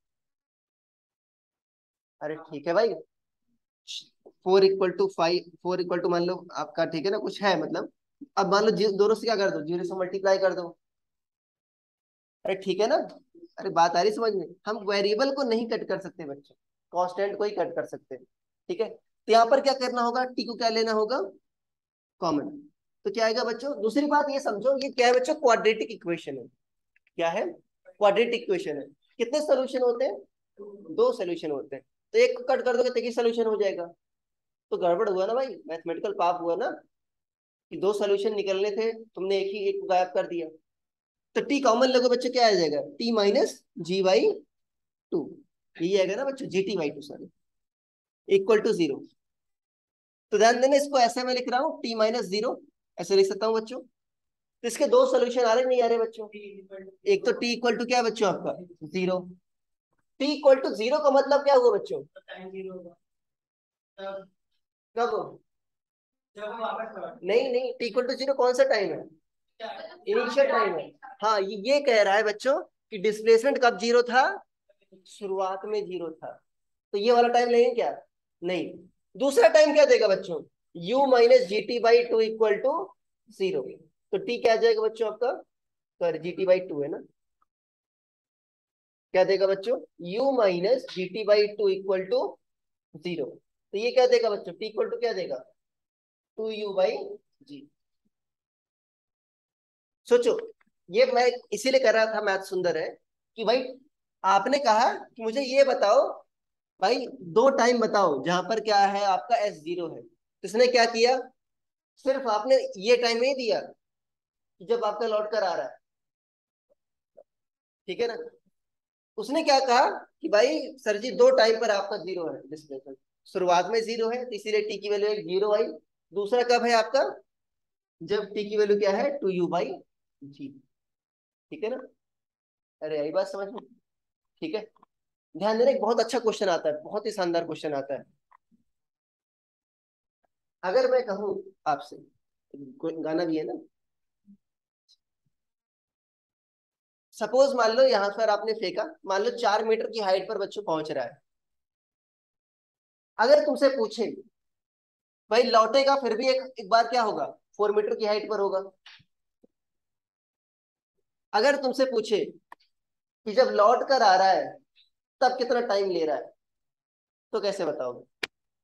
अरे ठीक है भाई, four equal to five, four equal to मान लो आपका, ठीक है ना, कुछ है मतलब। अब मान लो जी- दोनों से क्या कर दो, जीरो से मल्टीप्लाई कर दो। अरे ठीक है ना, अरे बात आ रही समझ में, हम वेरिएबल को नहीं कट कर सकते बच्चों, कांस्टेंट को ही कट कर सकते हैं। ठीक है, तो यहाँ पर क्या करना होगा, टी को क्या लेना होगा, कॉमन। तो क्या आएगा बच्चों, दूसरी बात ये समझो, ये क्या है बच्चों, क्वाड्रेटिक इक्वेशन है। क्या है, क्वाड्रेटिक इक्वेशन है। कितने सोल्यूशन होते हैं, दो सोल्यूशन होते हैं। तो एक को कट कर दोगे तो एक ही सोल्यूशन हो जाएगा। तो गड़बड़ हुआ ना भाई, मैथमेटिकल पाप हुआ ना, कि दो सोल्यूशन निकलने थे, तुमने एक ही एक को गायब कर दिया। तो टी कॉमन लोगे बच्चों, क्या आ जाएगा, t minus g by two, यही आएगा ना बच्चों, g t by two sorry, equal to zero. तो ध्यान देना, इसको ऐसे में लिख रहा हूँ टी माइनस जीरो, ऐसे लिख सकता हूँ बच्चों। तो इसके दो सोल्यूशन आ रहे नहीं आ रहे बच्चों, एक तो टी इक्वल टू क्या है बच्चों आपका, zero. T equal to zero का मतलब क्या हुआ बच्चों, कब, नहीं नहीं, टी इक्वल टू जीरो कौन सा टाइम है, इनिशियल टाइम है। हाँ, ये ये कह रहा है बच्चों कि डिस्प्लेसमेंट कब जीरो था, शुरुआत में जीरो था। तो ये वाला टाइम नहीं क्या, नहीं। दूसरा टाइम क्या देगा बच्चों, u minus g t by two equal to zero. तो t क्या आ जाएगा बच्चों आपका, sorry g t by two है ना, क्या देगा बच्चों, u minus g t by two equal to zero. तो ये क्या देगा बच्चों, t इक्वल टू क्या देगा, टू यू बाई जी। सोचो, ये मैं इसीलिए कर रहा था मैथ सुंदर है, कि भाई आपने कहा कि मुझे ये बताओ भाई, दो टाइम बताओ जहां पर क्या है आपका एस जीरो है। तो इसने क्या किया, सिर्फ आपने ये टाइम नहीं दिया कि जब आपका लौट कर आ रहा है, ठीक है ना। उसने क्या कहा कि भाई सर जी दो टाइम पर आपका जीरो है डिस्प्लेसमेंट, शुरुआत में जीरो है तो इसीलिए टी की वैल्यू एक जीरो आई। दूसरा कब है आपका, जब टी की वैल्यू क्या है, टू यू बाई जी। ठीक है ना, अरे यही बात समझ में, ठीक है। ध्यान देना, एक बहुत अच्छा क्वेश्चन आता है, बहुत ही शानदार क्वेश्चन आता है। अगर मैं कहूँ आपसे, कोई गाना भी है ना, सपोज मान लो यहाँ पर आपने फेंका, मान लो चार मीटर की हाइट पर बच्चों पहुंच रहा है। अगर तुमसे पूछे भाई लौटेगा फिर भी एक एक बार क्या होगा, फोर मीटर की हाइट पर होगा। अगर तुमसे पूछे कि जब लौट कर आ रहा है तब कितना टाइम ले रहा है, तो कैसे बताओगे,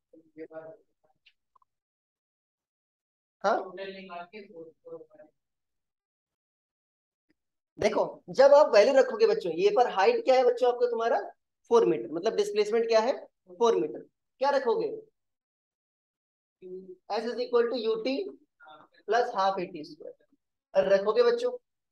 हाँ। देखो, जब आप वैल्यू रखोगे बच्चों, ये पर हाइट क्या है बच्चों आपका, तुम्हारा फोर मीटर, मतलब डिस्प्लेसमेंट क्या है, फोर मीटर। क्या रखोगे, s is equal to U T plus half A T square. अरे रखोगे बच्चों,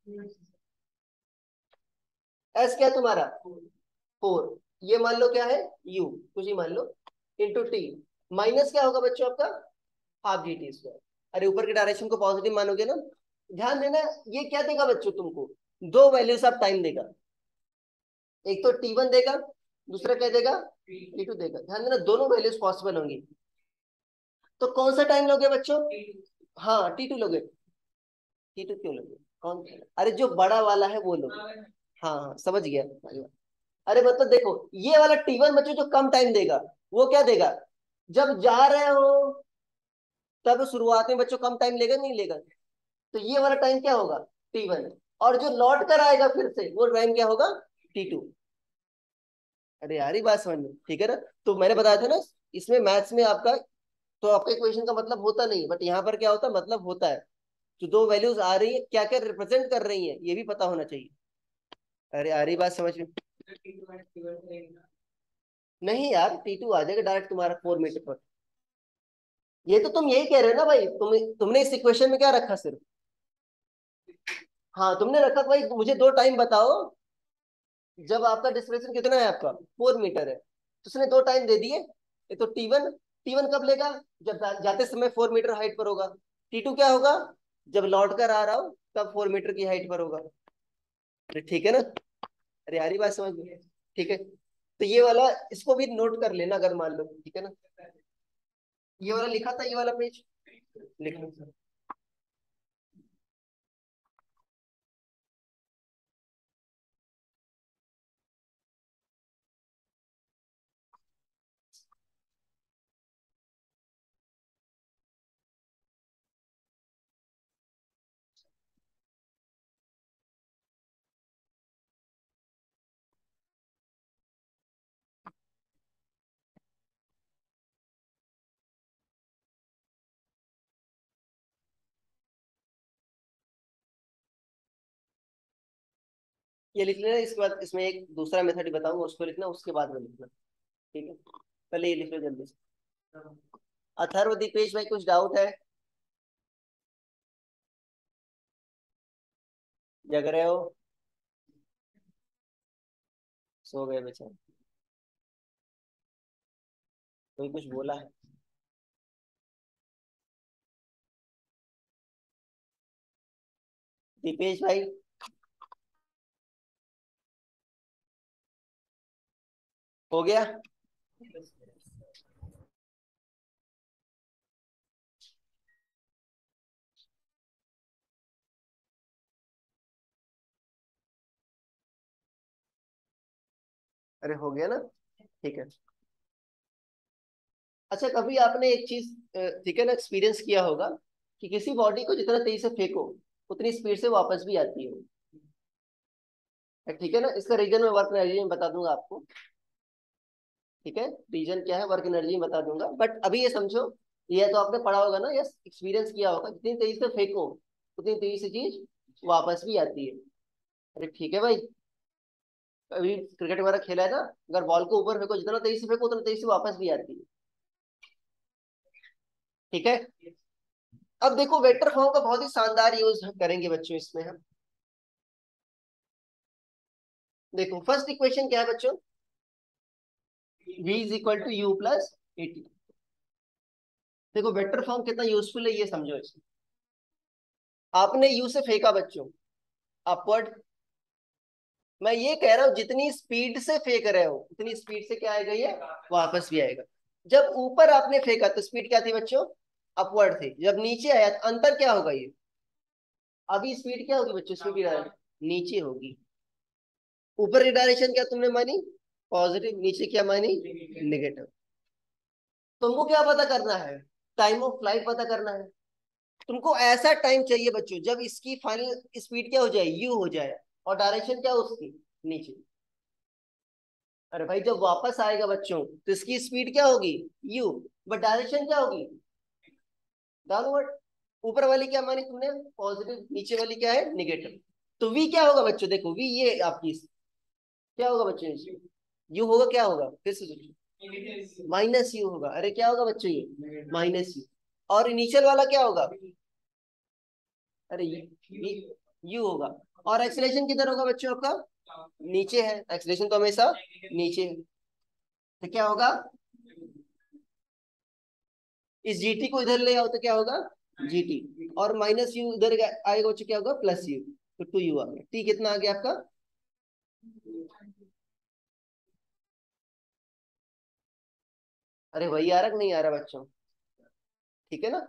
एस क्या है तुम्हारा फोर, ये मान लो क्या है यू, कुछ ही मान लो, इंटू टी, माइनस क्या होगा बच्चों आपका हाफ जी टी स्क्वायर। अरे ऊपर के डायरेक्शन को पॉजिटिव मानोगे ना, ध्यान देना, ये क्या देगा बच्चों तुमको, दो वैल्यूज ऑफ टाइम देगा, एक तो टी वन देगा, दूसरा क्या देगा टी टू देगा। ध्यान देना दोनों वैल्यूज पॉसिबल होंगी। तो कौन सा टाइम लोगे बच्चों, हाँ टी टू लोगे, टी टू क्यों लोगे, कौन, अरे जो बड़ा वाला है वो लोगे, हाँ हाँ समझ गया। अरे मतलब देखो ये वाला टी वन बच्चों जो कम टाइम देगा, वो क्या देगा, जब जा रहे हो तब शुरुआत में बच्चों कम टाइम लेगा नहीं लेगा, तो ये वाला टाइम क्या होगा टी वन, और जो लौट कर आएगा फिर से वो टाइम क्या होगा टी टू। अरे यार ही बात समझ में, ठीक है ना। तो मैंने बताया था ना, इसमें मैथ्स में आपका, तो आपका इक्वेशन का मतलब होता नहीं, बट यहाँ पर क्या होता है मतलब होता है, जो दो वैल्यूज आ रही है क्या क्या रिप्रेजेंट कर रही है ये भी पता होना चाहिए। अरे आ रही बात समझ में, नहीं यार टी टू आ जाएगा डायरेक्ट तुम्हारा फोर मीटर पर। ये तो तुम यही कह रहे हो ना भाई, तुम तुमने इस इक्वेशन में क्या रखा सिर्फ, हाँ तुमने रखा भाई मुझे दो टाइम बताओ जब आपका डिस्प्लेसमेंट कितना है, आपका फोर मीटर है, तो उसने दो टाइम दे दिए। ये तो टी वन, टी वन कब लेगा, जब जा, जाते समय फोर मीटर हाइट पर होगा। टी टू क्या होगा, जब लौट कर आ रहा हो तब फोर मीटर की हाइट पर होगा। अरे ठीक है ना, अरे यारी बात समझ में, ठीक है। तो ये वाला इसको भी नोट कर लेना अगर मान लो, ठीक है ना, ये वाला लिखा था, ये वाला पेज लिख लो। ये लिख लेना, इसके बाद इसमें एक दूसरा मेथड बताऊंगा उसको लिखना, उसके बाद में लिखना, ठीक है। पहले ये लिख लो जल्दी से। अथर्व दीपेश भाई कुछ डाउट है, जग रहे हो, सो गए बेचारे, कोई कुछ बोला है, दीपेश भाई, हो गया। अरे हो गया ना, ठीक है। अच्छा कभी आपने एक चीज अ, ठीक है ना एक्सपीरियंस किया होगा कि किसी बॉडी को जितना तेजी से फेंको उतनी स्पीड से वापस भी आती है, ठीक है ना। इसका रीजन मैं वर्क एनर्जी में बता दूंगा आपको, ठीक है, रीजन क्या है वर्क एनर्जी में बता दूंगा, बट अभी ये समझो, ये तो आपने पढ़ा होगा ना, या एक्सपीरियंस किया होगा, जितनी तेजी से फेंको उतनी तेजी से चीज वापस भी आती है। अरे ठीक है भाई, अभी क्रिकेट वगैरह खेला है ना, अगर बॉल को ऊपर फेंको जितना तेजी से फेंको उतना तेजी से वापस भी आती है, ठीक है। अब देखो वेक्टर फॉर्म का बहुत ही शानदार यूज करेंगे बच्चों इसमें हम। देखो फर्स्ट इक्वेशन क्या है बच्चों, v is equal to u plus a t. देखो वेक्टर फॉर्म कितना यूजफुल है ये समझो इसमें। आपने यू से फेंका बच्चों अपवर्ड, मैं ये कह रहा हूं जितनी स्पीड से फेंक रहे हो उतनी स्पीड से क्या आएगा ये वापस भी आएगा। जब ऊपर आपने फेंका तो स्पीड क्या थी बच्चों अपवर्ड थी, जब नीचे आया तो अंतर क्या होगा ये, अभी स्पीड क्या होगी बच्चों, स्पीड नीचे होगी। ऊपर की डायरेक्शन क्या तुमने मानी पॉजिटिव, नीचे क्या मानी नेगेटिव। तुमको क्या पता करना है, टाइम ऑफ फ्लाइट पता करना है। तुमको ऐसा टाइम चाहिए बच्चों जब इसकी फाइनल स्पीड क्या हो जाए यू हो जाए, और डायरेक्शन क्या हो उसकी नीचे। अरे भाई जब वापस आएगा बच्चों तो इसकी स्पीड क्या होगी यू, बट डायरेक्शन क्या होगी डाउनवर्ड। ऊपर वाली क्या मानी तुमने पॉजिटिव, नीचे वाली क्या है निगेटिव। तो वी क्या होगा बच्चों, देखो वी ये आपकी क्या होगा बच्चों, यू होगा क्या होगा फिर से सोचो, माइनस यू होगा। अरे क्या होगा बच्चों ये माइनस यू। और इनिशियल वाला क्या होगा? अरे ये यू होगा। और एक्सीलरेशन किधर होगा बच्चों आपका? नीचे है, एक्सीलरेशन तो हमेशा नीचे है। तो क्या होगा? इस जीटी को इधर ले आओ तो क्या होगा? जीटी। और माइनस यू इधर आएगा बच्चों, क्या होगा? Plus u. तो टू यू आ गया। टी कितना आ गया आपका? अरे वही आ रहा कि नहीं आ रहा बच्चों? ठीक है ना?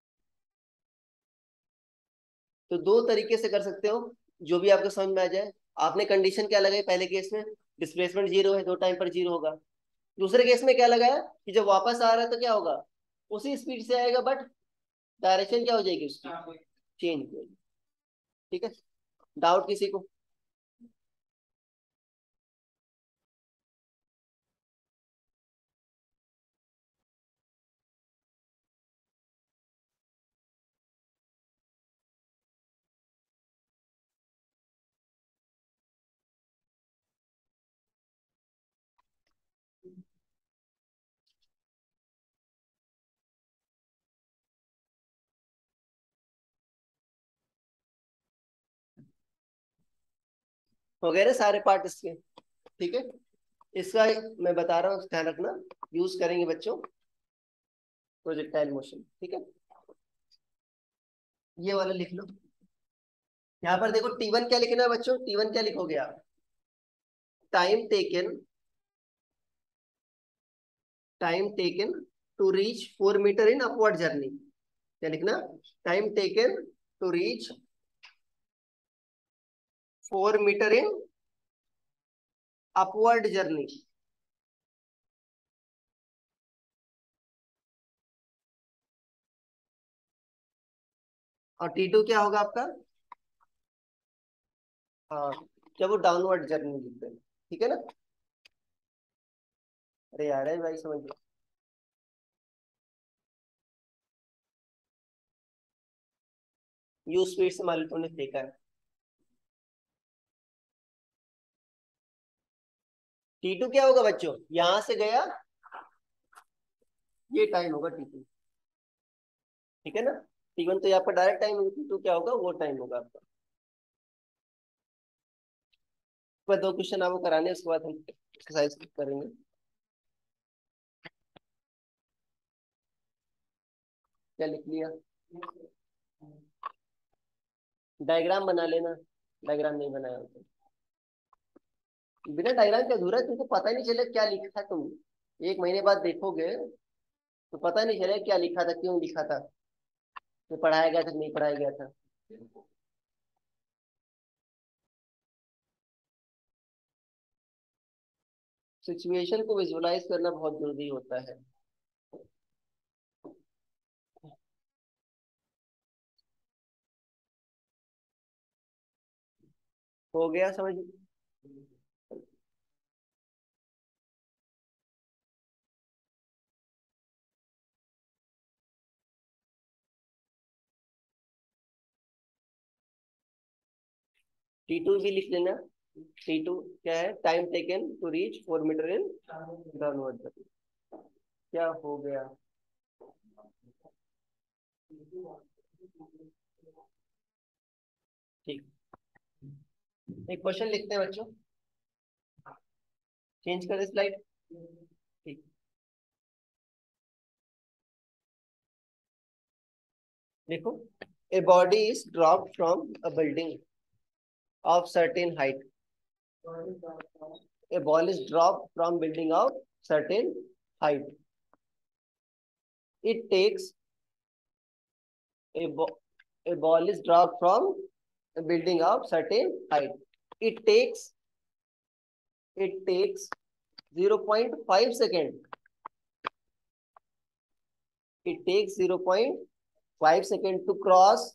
तो दो तरीके से कर सकते हो, जो भी आपको समझ में आ जाए। आपने कंडीशन क्या लगाई पहले केस में? डिस्प्लेसमेंट जीरो है, दो टाइम पर जीरो होगा। दूसरे केस में क्या लगाया कि जब वापस आ रहा है तो क्या होगा? उसी स्पीड से आएगा, बट डायरेक्शन क्या हो जाएगी उसकी? चेंज हो जाएगी। ठीक है? डाउट किसी को? वगैरह सारे पार्ट इसके। ठीक है? इसका मैं बता रहा हूँ, ध्यान रखना। यूज करेंगे बच्चों प्रोजेक्टाइल मोशन। ठीक है? ये वाला लिख लो। यहाँ पर देखो टी वन क्या लिखना है बच्चों? टी वन क्या लिखोगे आप? Time taken, time taken to reach four metre in upward journey. क्या लिखना? Time taken to reach four metre in upward journey. और टी टू क्या होगा आपका? हाँ, जब वो डाउनवर्ड जर्नी लिखते हैं। ठीक है ना? अरे यार है भाई, समझ लो। यू स्पीड से मान लो तुमने फेंका है। टी टू क्या होगा बच्चों? यहां से गया, ये टाइम होगा टी टू। ठीक है ना? टी वन तो यहाँ पर डायरेक्ट टाइम होगी, टी टू क्या होगा? वो टाइम होगा आपका। पर दो क्वेश्चन आपको कराने हैं, उसके बाद हम एक्सरसाइज करेंगे। क्या लिख लिया? डायग्राम बना लेना। डायग्राम नहीं बनाया होता? बिना डायग्राम के अधूरा है, तुमको पता ही नहीं चले क्या लिखा तुम। एक महीने बाद देखोगे तो पता नहीं चलेगा क्या लिखा था, क्यों लिखा था, तो पढ़ाया गया था कि नहीं पढ़ाया गया था। सिचुएशन को विजुअलाइज करना बहुत जरूरी होता है। हो गया समझ? टी टू भी लिख लेना। टी टू क्या है? Time taken to reach four metre in downward. क्या हो गया? ठीक। एक क्वेश्चन लिखते हैं बच्चों। चेंज कर स्लाइड। ठीक। देखो, a body is drop from a building of certain height. A ball is dropped from building of certain height. It takes a, bo- a ball is dropped from a building of certain height. It takes it takes zero point five second. It takes zero point five second to cross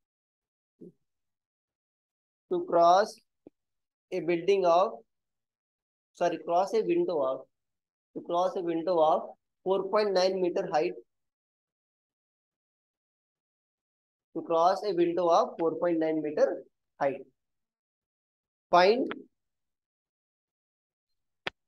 to cross a building of sorry cross a window of to cross a window of four point nine meter height to cross a window of four point nine meter height. Find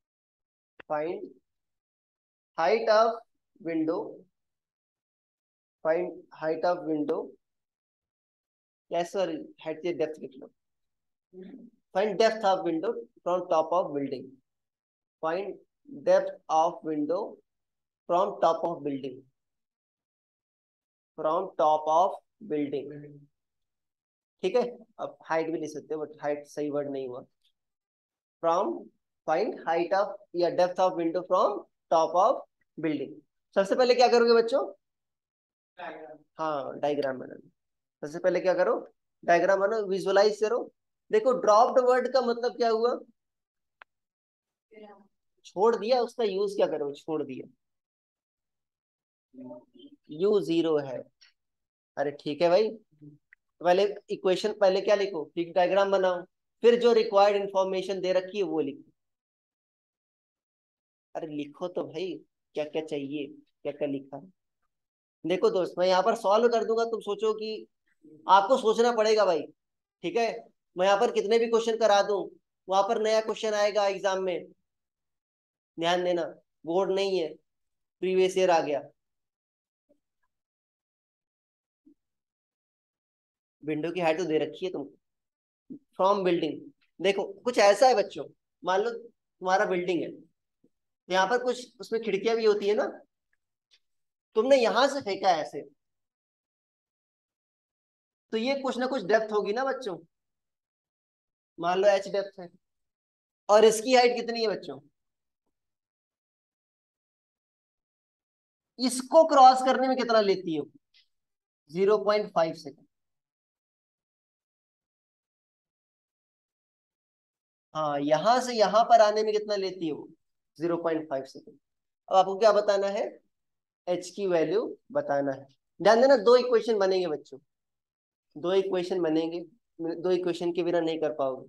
find height of window find height of window, या सॉरी हाइट के डेप्थ लिख लो, find depth of window from top of building, find depth of window from top of building, from top of building, ठीक है। अब हाइट भी लिख सकते हो, बट हाइट सही वर्ड नहीं हुआ। फ्रॉम, फाइंड हाइट ऑफ या depth of window from top of building. सबसे पहले क्या करोगे बच्चों? हाँ, डायग्राम बनाना। सबसे पहले क्या करो? डायग्राम बनाओ, विजुअलाइज करो। देखो ड्रॉप्ड वर्ड का मतलब क्या हुआ? छोड़ दिया, उसका यूज क्या करो? छोड़ दिया, यू जीरो है। अरे ठीक है भाई, पहले इक्वेशन, पहले क्या लिखो? ठीक, डायग्राम बनाओ, फिर जो रिक्वायर्ड इंफॉर्मेशन दे रखी है वो लिखो। अरे लिखो तो भाई, क्या क्या चाहिए, क्या क्या लिखा है। देखो दोस्त, मैं यहाँ पर सॉल्व कर दूंगा, तुम सोचो कि आपको सोचना पड़ेगा भाई, ठीक है। मैं यहाँ पर कितने भी क्वेश्चन करा दूं, वहां पर नया क्वेश्चन आएगा एग्जाम में, ध्यान देना। बोर्ड नहीं है, प्रीवियस ईयर आ गया। विंडो की हाइट तो दे रखी है तुमको, फ्रॉम बिल्डिंग। देखो कुछ ऐसा है बच्चों, मान लो तुम्हारा बिल्डिंग है, यहाँ पर कुछ उसमें खिड़कियां भी होती है ना, तुमने यहां से फेंका है ऐसे, तो ये कुछ ना कुछ डेप्थ होगी ना बच्चों। मान लो एच डेप्थ है, और इसकी हाइट कितनी है बच्चों? इसको क्रॉस करने में कितना लेती हो? Zero point five second. हाँ, यहां से यहां पर आने में कितना लेती है वो? Zero point five second. अब आपको क्या बताना है? एच की वैल्यू बताना है। ध्यान देना, दो इक्वेशन बनेंगे बच्चों, दो इक्वेशन बनेंगे, दो इक्वेशन के बिना नहीं कर पाओगे।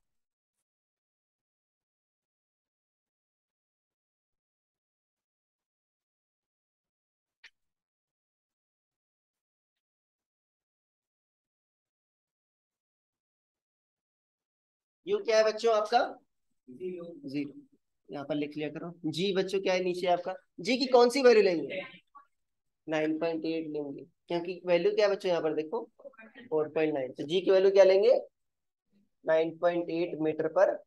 यू क्या है बच्चों आपका? जीरो। यहाँ पर लिख लिया करो। जी बच्चों क्या है नीचे आपका? जी की कौन सी वैल्यू लेंगे? नाइन पॉइंट एट लेंगे, क्योंकि वैल्यू क्या है बच्चों यहाँ पर देखो? Four point nine. तो जी की वैल्यू क्या लेंगे? नाइन पॉइंट एट मीटर पर।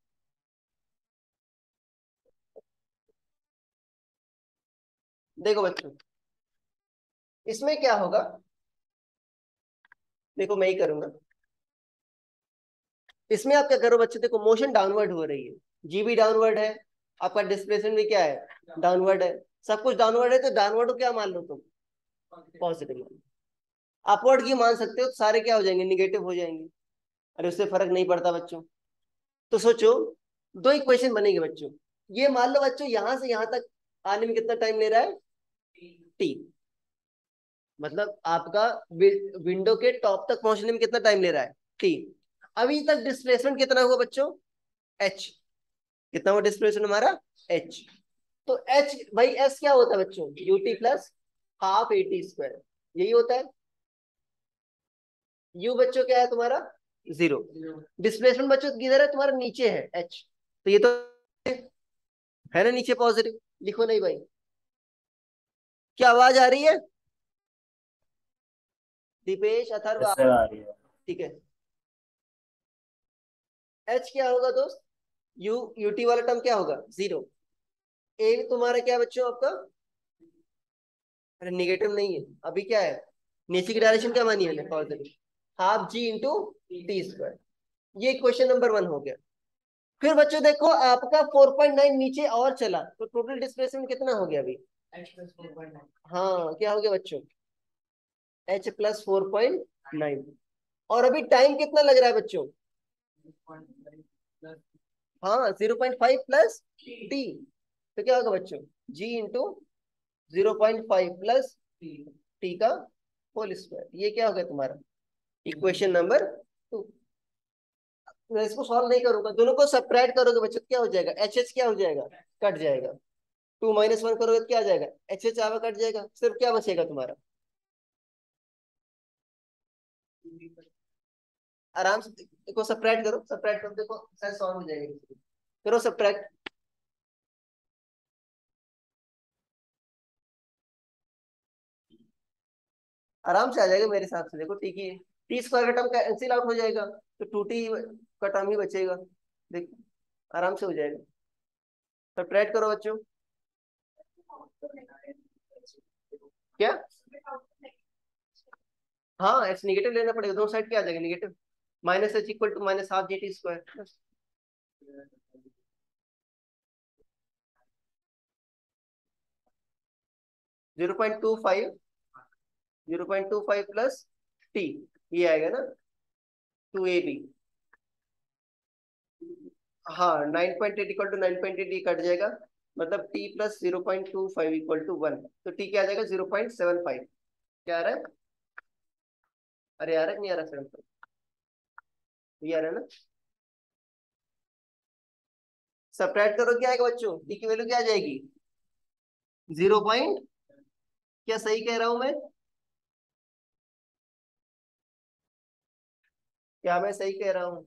देखो बच्चों, इसमें क्या होगा? देखो मैं ही करूंगा। इसमें आप क्या करो बच्चों, देखो मोशन डाउनवर्ड हो रही है, जी भी डाउनवर्ड है, आपका डिस्प्लेसमेंट भी क्या है? डाउनवर्ड है। सब कुछ डाउनवर्ड है, तो डाउनवर्ड को क्या मान लो तुम? पॉजिटिव मान लो। अपवर्ड की मान सकते हो, तो सारे क्या हो जाएंगे? निगेटिव हो जाएंगे। अरे उससे फर्क नहीं पड़ता बच्चों। तो सोचो, दो इक्वेशन बनेगी बच्चों। ये मान लो बच्चों, यहां से यहां तक आने में कितना टाइम ले रहा है? टी। मतलब आपका विंडो के टॉप तक पहुंचने में कितना टाइम ले रहा है? टी। अभी तक डिस्प्लेसमेंट कितना हुआ बच्चों? एच। कितना हुआ डिस्प्लेसमेंट हमारा? एच। तो एच भाई, एस क्या होता है बच्चों? U t plus half a t square, यही होता है। यू बच्चों क्या है तुम्हारा? जीरो। डिस्प्लेसमेंट बच्चों किधर है तुम्हारा? नीचे है, एच। तो ये तो है ना नीचे पॉजिटिव। लिखो नहीं भाई, क्या आवाज आ रही है? दीपेश, अथर्व, ऐसे आ रही है। ठीक है। एच क्या होगा दोस्त? यू, यूटी वाला टर्म क्या होगा? जीरो। ए तुम्हारा क्या है बच्चों आपका? अरे निगेटिव नहीं है, अभी क्या है? नीचे की डायरेक्शन क्या मानी है? Positive. Half g into t square. ये क्वेश्चन नंबर वन हो गया। फिर बच्चों देखो, आपका फोर पॉइंट नाइन नीचे और चला, तो टोटल डिस्प्लेसमेंट कितना हो गया अभी? हाँ, क्या हो गया बच्चों? H plus four point nine. और अभी टाइम कितना लग रहा है बच्चों? हाँ, zero point five plus t. तो क्या होगा बच्चों? G into zero point five plus t का होल स्क्वायर। ये क्या हो गया तुम्हारा? Equation number two. मैं इसको सॉल्व नहीं करूंगा, दोनों को सब्ट्रैक्ट करोगे बच्चों, क्या हो जाएगा? एच एच क्या हो जाएगा? कट जाएगा। टू माइनस वन करोगे तो क्या आ जाएगा? एच एच आवा कट जाएगा, सिर्फ क्या बचेगा तुम्हारा? आराम से देखो, सब्ट्रैक्ट करो, सब्ट्रैक्ट करो, देखो शायद सॉल्व हो जाएगा। करो सब्ट्रैक्ट। आराम से आ जाएगा मेरे हिसाब से। देखो टी की टी स्क्वायर का टर्म कैंसिल आउट हो जाएगा, तो टू टी का टर्म ही बचेगा। देखो आराम से हो जाएगा। सब्ट्रैक्ट करो बच्चों। क्या? हाँ एच निगेटिव लेना पड़ेगा, दोनों साइड क्या आ जाएगा negative. Minus h equal to minus half g t square. Zero point two five zero point two five plus t, ये आएगा ना टू ए बी। हाँ nine point eight equal to nine point eight, ये कट जाएगा, मतलब t plus zero point two five equal to one, तो टी क्या आ जाएगा जीरो पॉइंट सेवन फाइव। क्या आ रहा है? अरे आ रहा है नहीं आ रहा? सेवन फाइव ये आ रहा है ना। सब्ट्रैक्ट करो क्या आएगा बच्चों, टी की वैल्यू क्या आ जाएगी? जीरो पॉइंट, क्या सही कह रहा हूं मैं? क्या मैं सही कह रहा हूँ?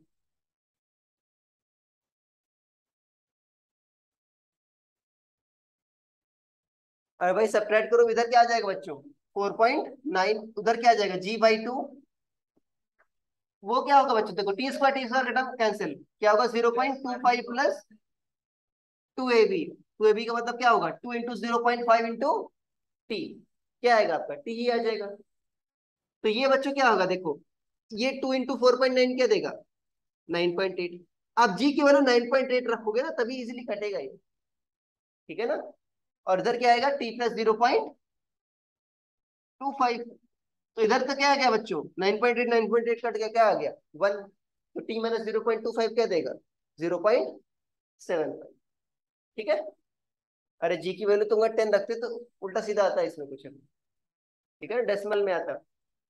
अरे भाई सब्ट्रैक्ट करो, इधर क्या आ जाएगा बच्चों? फोर पॉइंट नाइन, उधर क्या आ जाएगा जी बाई टू। वो क्या होगा बच्चों, देखो टी स्क्वायर टी स्क्वायर का कैंसिल, क्या होगा zero point two five plus two a b. Two a b का मतलब क्या होगा? Two into zero point five into t, क्या आएगा आपका? टी ही आ जाएगा। तो ये बच्चों क्या होगा देखो, ये two into four point nine क्या देगा? Nine point eight. आप जी की वैल्यू नाइन पॉइंट एट रखोगे ना तभी इजीली कटेगा ये, ठीक है ना। और इधर क्या आएगा? T plus zero point two five. तो इधर का क्या आ गया बच्चों? Nine point eight nine point eight cut गया, क्या आ गया? वन। तो t minus zero point two five क्या देगा? Zero point seven five. ठीक है। अरे जी की वैल्यू तुम टेन रखते तो उल्टा सीधा आता है इसमें कुछ, ठीक है, डेसिमल में आता।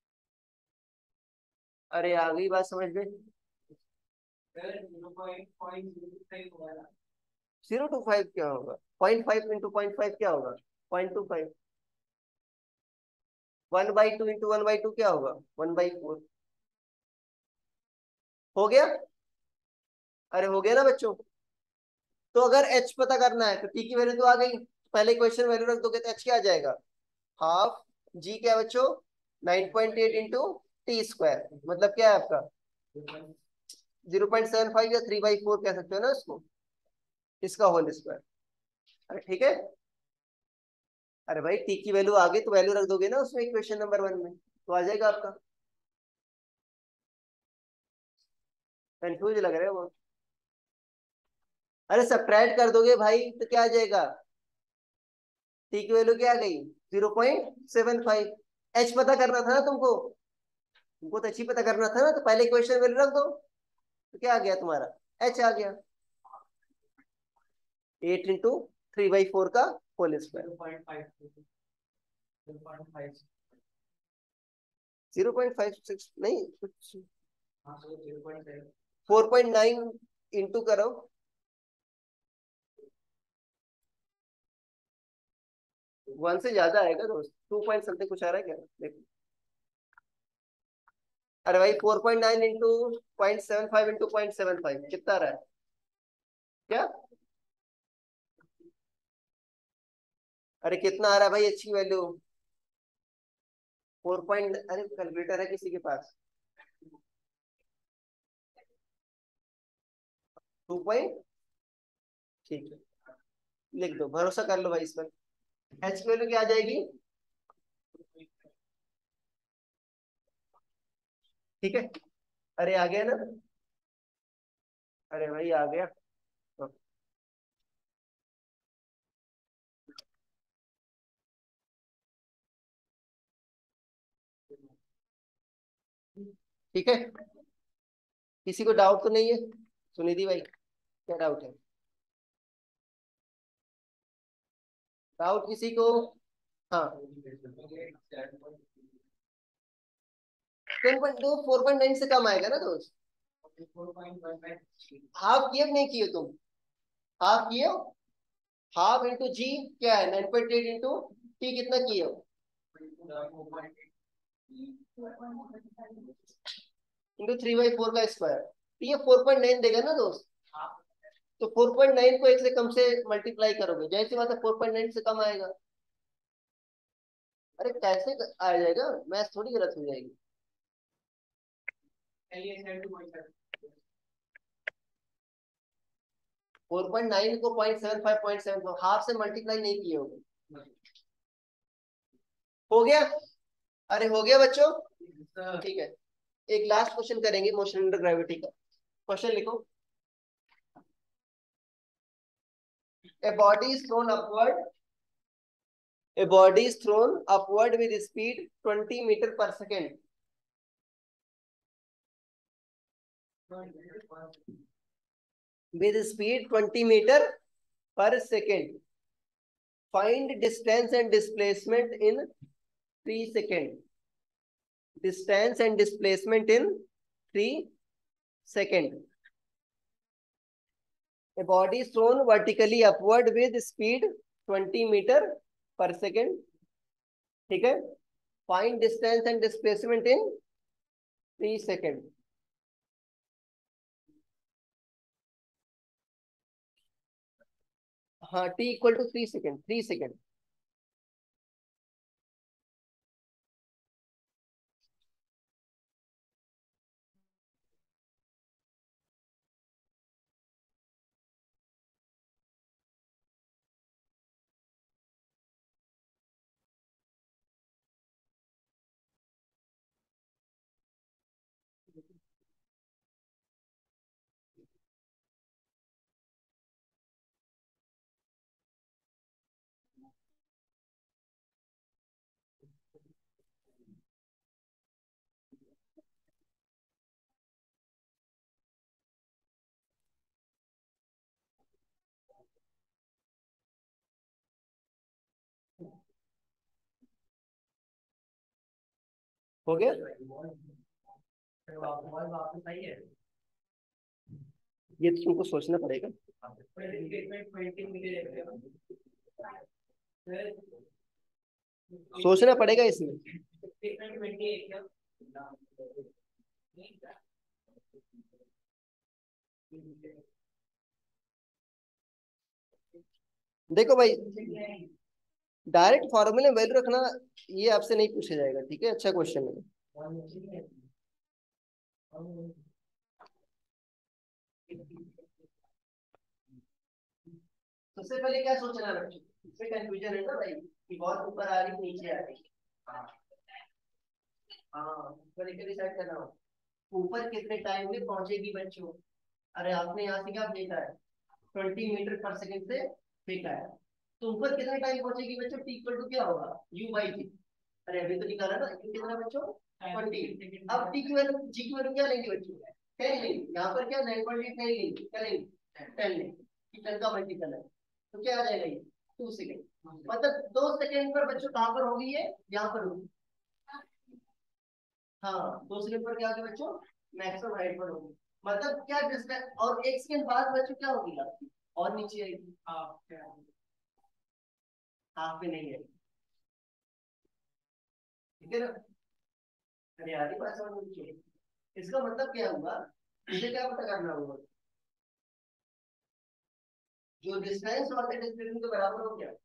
अरे आ गई बात समझ में। जीरो टू फाइव क्या होगा? Point five into point five क्या होगा? Point two five. One by two into one by two क्या होगा? One by four. हो गया? अरे हो गया ना बच्चों। तो अगर एच पता करना है तो टी की वैल्यू तो आ गई, पहले क्वेश्चन वैल्यू रख दोगे तो एच क्या आ जाएगा? हाफ जी क्या बच्चों? Nine point eight into t square, मतलब क्या है आपका? जीरो पॉइंट सेवन फाइव, या थ्री बाई फोर कह सकते हो ना इसको, इसका होल स्क्वायर। अरे ठीक है। अरे भाई टी की वैल्यू आ गई तो वैल्यू रख दोगे ना उसमें इक्वेशन नंबर वन में, तो आ जाएगा आपका। कंफ्यूज लग रहा है वो। अरे सब्ट्रैक्ट कर दोगे भाई तो क्या आ जाएगा? टी की वैल्यू क्या आ गई? Zero point seven five. H पता करना था ना तुमको, तुमको तो एच ही पता करना था ना, तो पहले इक्वेशन वैल्यू रख दो, तो क्या आ गया तुम्हारा? एच आ गया। Eight into three by four का whole square. Zero point five six, नहीं कुछ। फोर पॉइंट नाइन इंटू करो, वन से ज्यादा आएगा दोस्त, टू पॉइंट समथिंग कुछ आ रहा है क्या देखो। अरे भाई four point nine into point seven five into point seven five कितना आ रहा है? क्या? अरे कितना आ रहा है भाई एच की वैल्यू? फोर पॉइंट, अरे कैलकुलेटर है किसी के पास? टू पॉइंट, ठीक है, लिख दो, भरोसा कर लो भाई इस पर। एच की वैल्यू क्या आ जाएगी? ठीक है। अरे आ गया ना? अरे भाई आ गया। ठीक है, किसी को डाउट तो नहीं है? सुनिधि भाई क्या डाउट है? डाउट किसी को? हाँ। टेन पॉइंट दो फोर पॉइंट नाइन से कम आएगा ना दोस्त। हाफ किए नहीं किए तुम? हाफ किए हो? हाफ इंटू जी क्या है? Nine point eight into T कितना किए हो? इंटू थ्री बाई फोर का स्क्वायर, तो ये फोर पॉइंट नाइन देगा ना दोस्त। तो फोर पॉइंट नाइन को एक से कम से मल्टीप्लाई करोगे, जैसी बात है फोर पॉइंट नाइन से कम आएगा। अरे कैसे आ जाएगा, मैथ थोड़ी गलत हो जाएगी। फोर पॉइंट नाइन को point seven five point seven half से मल्टीप्लाई नहीं किए होंगे। हो गया? अरे हो गया बच्चों, ठीक है। एक लास्ट क्वेश्चन करेंगे मोशन अंडर ग्रेविटी का। क्वेश्चन लिखो। A body is thrown upward. A body is thrown upward with speed twenty meter per second. With speed twenty meter per second. Find distance and displacement in three seconds. Distance and displacement in three seconds. A body is thrown vertically upward with speed twenty meter per second. ठीक है? Find distance and displacement in three seconds. हाँ, t equal to three second, three second. हो गया? ये तो तुमको सोचना पड़ेगा। सोचना पड़ेगा इसमें। देखो भाई, डायरेक्ट फॉर्मूले में वैल्यू रखना ये आपसे नहीं पूछा जाएगा, ठीक है? अच्छा क्वेश्चन है। सबसे पहले क्या सोचना है बच्चों, इसमें कंफ्यूजन है ना भाई कि बहुत ऊपर आ रही नीचे आ रही। हाँ, ऊपर एक डिसाइड करना हो ऊपर कितने टाइम में पहुंचेगी बच्चों। अरे आपने यहाँ से क्या फेंका है, ट्वेंटी मीटर पर सेकंड से फेंका है, तो ऊपर कितने टाइम पहुंचेगी बच्चों, टी इक्वल टू क्या होगा, यू बाई जी। अरे अभी तो निकाला ना, यू कितना बच्चों, ट्वेंटी। अब टी की वैल्यू, जी की वैल्यू क्या लेंगे बच्चों, टेन लेंगे। यहाँ पर क्या नाइन पॉइंट एट नहीं लेंगे, क्या लेंगे, टेन लेंगे। टेन का मल्टीपल है तो क्या आ जाएगा ये, टू सेकेंड। मतलब दो सेकेंड पर बच्चों कहाँ पर होगी ये, यहाँ पर होगी। हाँ, दो सेकंड पर क्या होगी बच्चों, मैक्सिमम हाइट पर होगी। मतलब क्या डिस्टेंस, और एक सेकंड बाद बच्चों क्या होगी आपकी, और नीचे आएगी, हाफ में नहीं है, ठीक है ना? अरे आधी बात समझ में नहीं। इसका मतलब क्या हुआ, मुझे क्या पता करना होगा, जो डिस्टेंस और डिस्टेंस के बराबर हो गया,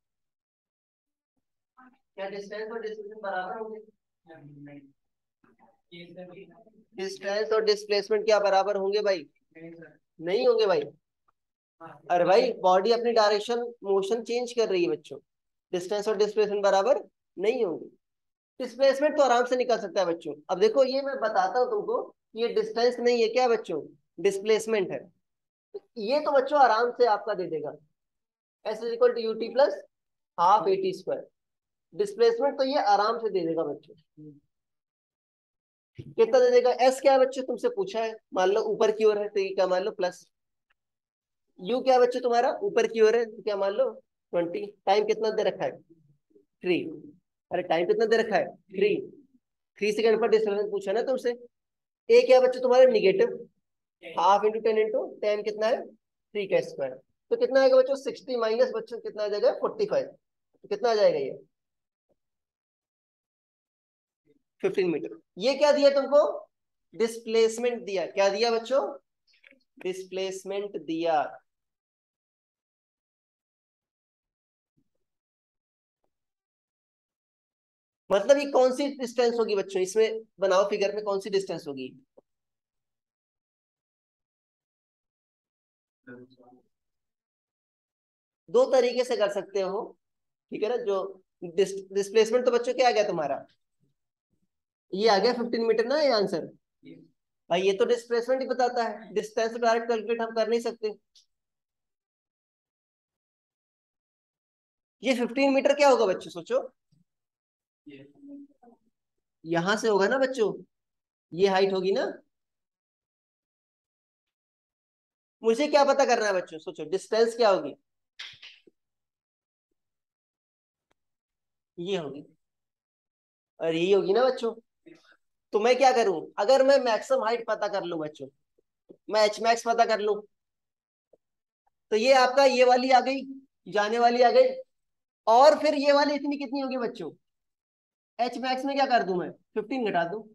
क्या डिस्टेंस और डिस्टेंस बराबर होंगे, डिस्टेंस और डिस्प्लेसमेंट क्या बराबर होंगे भाई, नहीं होंगे भाई। अरे भाई बॉडी अपनी डायरेक्शन मोशन चेंज कर रही है बच्चों, डिस्टेंस और डिस्प्लेसमेंट बराबर नहीं होंगे। डिस्प्लेसमेंट तो आराम से निकल सकता है बच्चों। अब देखो ये मैं बताता हूँ तुमको, ये डिस्टेंस नहीं है क्या बच्चों, डिस्प्लेसमेंट है। ये तो बच्चों आराम से आपका दे देगा, S is equal to U T plus half A T square. Displacement तो ये आराम से दे देगा बच्चों। कितना दे देगा, एस क्या है बच्चों तुमसे पूछा है, मान लो ऊपर की ओर है तो ये क्या मान लो प्लस। यू क्या बच्चों तुम्हारा ऊपर की ओर है तो क्या मान लो ट्वेंटी। टाइम कितना दे रखा है, थ्री। अरे टाइम कितना दे रखा है, थ्री। थ्री सेकंड पर डिस्टेंस पूछा ना तुमसे। ए क्या बच्चों तुम्हारे negative, half into ten into ten कितना है, थ्री का स्क्वायर। तो कितना आएगा बच्चों, सिक्सटी माइनस बच्चों कितना आ जाएगा, फोर्टी फाइव। तो कितना आ जाएगा ये, फिफ्टीन मीटर। ये क्या दिया तुमको, डिस्प्लेसमेंट दिया। क्या दिया बच्चों, डिस्प्लेसमेंट दिया। मतलब ये कौन सी डिस्टेंस होगी बच्चों, इसमें बनाओ फिगर में कौन सी डिस्टेंस होगी? दो तरीके से कर सकते हो, ठीक है ना। जो डिस्प्लेसमेंट तो बच्चों क्या आ गया तुम्हारा, ये आ गया फिफ्टीन मीटर ना, ये आंसर। भाई ये तो डिस्प्लेसमेंट ही बताता है, डिस्टेंस डायरेक्ट कैलकुलेट हम कर नहीं सकते। ये फिफ्टीन मीटर क्या होगा बच्चों, सोचो। यहां से होगा ना बच्चों, ये हाइट होगी ना। मुझे क्या पता करना है बच्चों, सोचो डिस्टेंस क्या होगी, ये होगी और यही होगी ना बच्चों। तो मैं क्या करूं, अगर मैं मैक्सिमम हाइट पता कर लूं बच्चों, मैं एच मैक्स पता कर लूं, तो ये आपका ये वाली आ गई, जाने वाली आ गई, और फिर ये वाली इतनी कितनी होगी बच्चों, एच मैक्स में क्या कर दूं मैं, फिफ्टीन घटा दूं,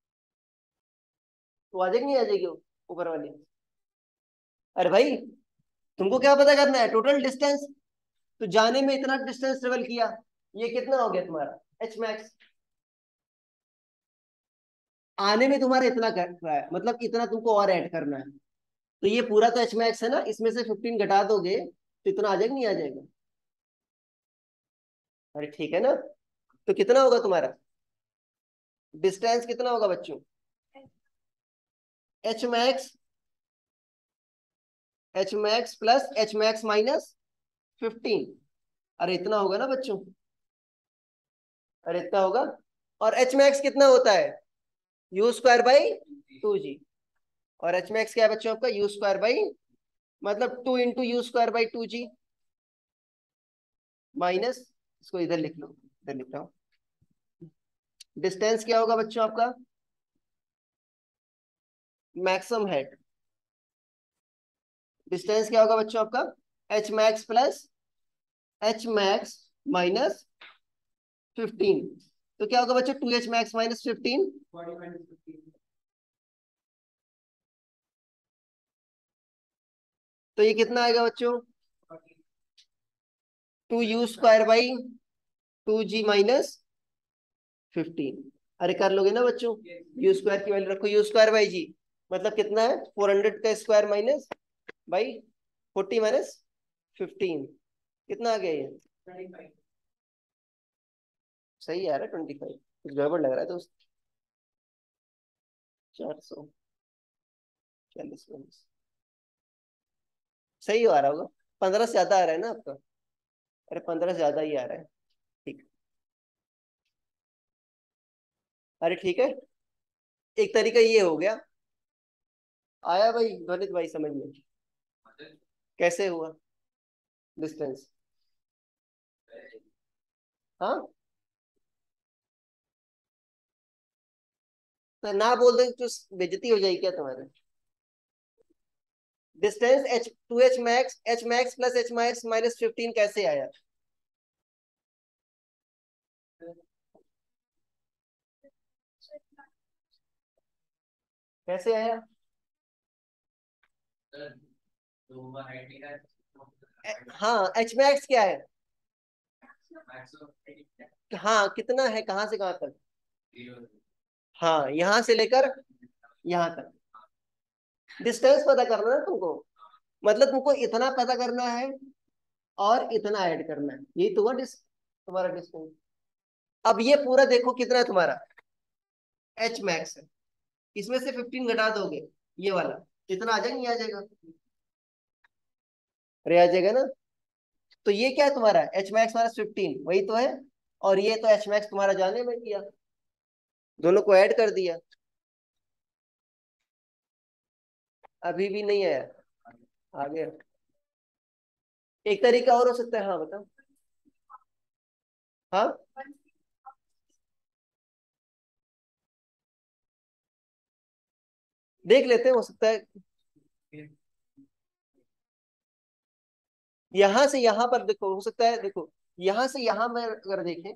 तो आ जाएगी नहीं आ जाएगी वो ऊपर वाली। अरे भाई तुमको क्या पता करना है, टोटल डिस्टेंस। तो जाने में इतना डिस्टेंस ट्रेवल किया, ये कितना हो गया तुम्हारा एच मैक्स। आने में तुम्हारा इतना कर है, मतलब इतना तुमको और ऐड करना है। तो ये पूरा तो एच मैक्स है ना, इसमें से फिफ्टीन घटा दोगे तो इतना आ जाएगा नहीं आ जाएगा। अरे ठीक है ना। तो कितना होगा तुम्हारा डिस्टेंस, कितना होगा बच्चों, H max, H max plus H max minus fifteen. अरे इतना होगा ना बच्चों, अरे इतना होगा। और एच मैक्स कितना होता है, U square by two G. और एच मैक्स क्या है बच्चों आपका, यू स्क्वायर बाई, मतलब two into U square by two G minus, इसको इधर लिख लो, इधर लिख रहा हूँ। डिस्टेंस क्या होगा बच्चों आपका, मैक्सिमम हेड, डिस्टेंस क्या होगा बच्चों आपका, H max plus H max minus fifteen. तो क्या होगा बच्चों, two H max minus fifteen. तो ये कितना आएगा बच्चों, two U square by two G minus fifteen. अरे कर लोगे ना बच्चों, यू स्क्वायर की वैल्यू रखो, यू स्क्वायर बाई जी मतलब कितना है, फोर हंड्रेड का square minus by forty minus fifteen, कितना आ गया ये, सही आ रहा है ट्वेंटी फाइव, कुछ गड़बड़ लग रहा है दोस्त, चार सौ चालीस, सही आ रहा होगा। पंद्रह से ज्यादा आ रहा है ना आपका, अरे पंद्रह से ज्यादा ही आ रहा है। ठीक, अरे ठीक है, एक तरीका ये हो गया। आया भाई ध्वनित भाई समझ में, कैसे हुआ डिस्टेंस। हाँ, तो ना बोल दे तो बेइज्जती हो जाएगी क्या तुम्हारे। Distance H two H max, H max plus H max minus fifteen कैसे आया, कैसे आया। ए- हाँ एच मैक्स क्या है, हाँ कितना है, कहाँ से कहाँ तक, हाँ यहाँ से लेकर यहाँ तक। डिस्टेंस पता करना है तुमको, मतलब तुमको इतना पता करना है और इतना ऐड करना है, यही तो हुआ डिस तुम्हारा डिस्टेंस। अब ये पूरा देखो कितना है तुम्हारा, एच मैक्स है, इसमें से फिफ्टीन घटा दोगे, ये वाला इतना आ जाएगा नहीं आ जाएगा, अरे आ जाएगा ना। तो ये क्या है तुम्हारा, एच मैक्स माइनस फिफ्टीन वही तो है, और ये तो एच मैक्स तुम्हारा जाने में किया, दोनों को ऐड कर दिया, अभी भी नहीं आया, आ गया। एक तरीका और हो सकता है, हाँ बताओ। हाँ देख लेते हैं, हो सकता है यहां से यहां पर देखो, हो सकता है देखो, यहां से यहां में अगर देखें,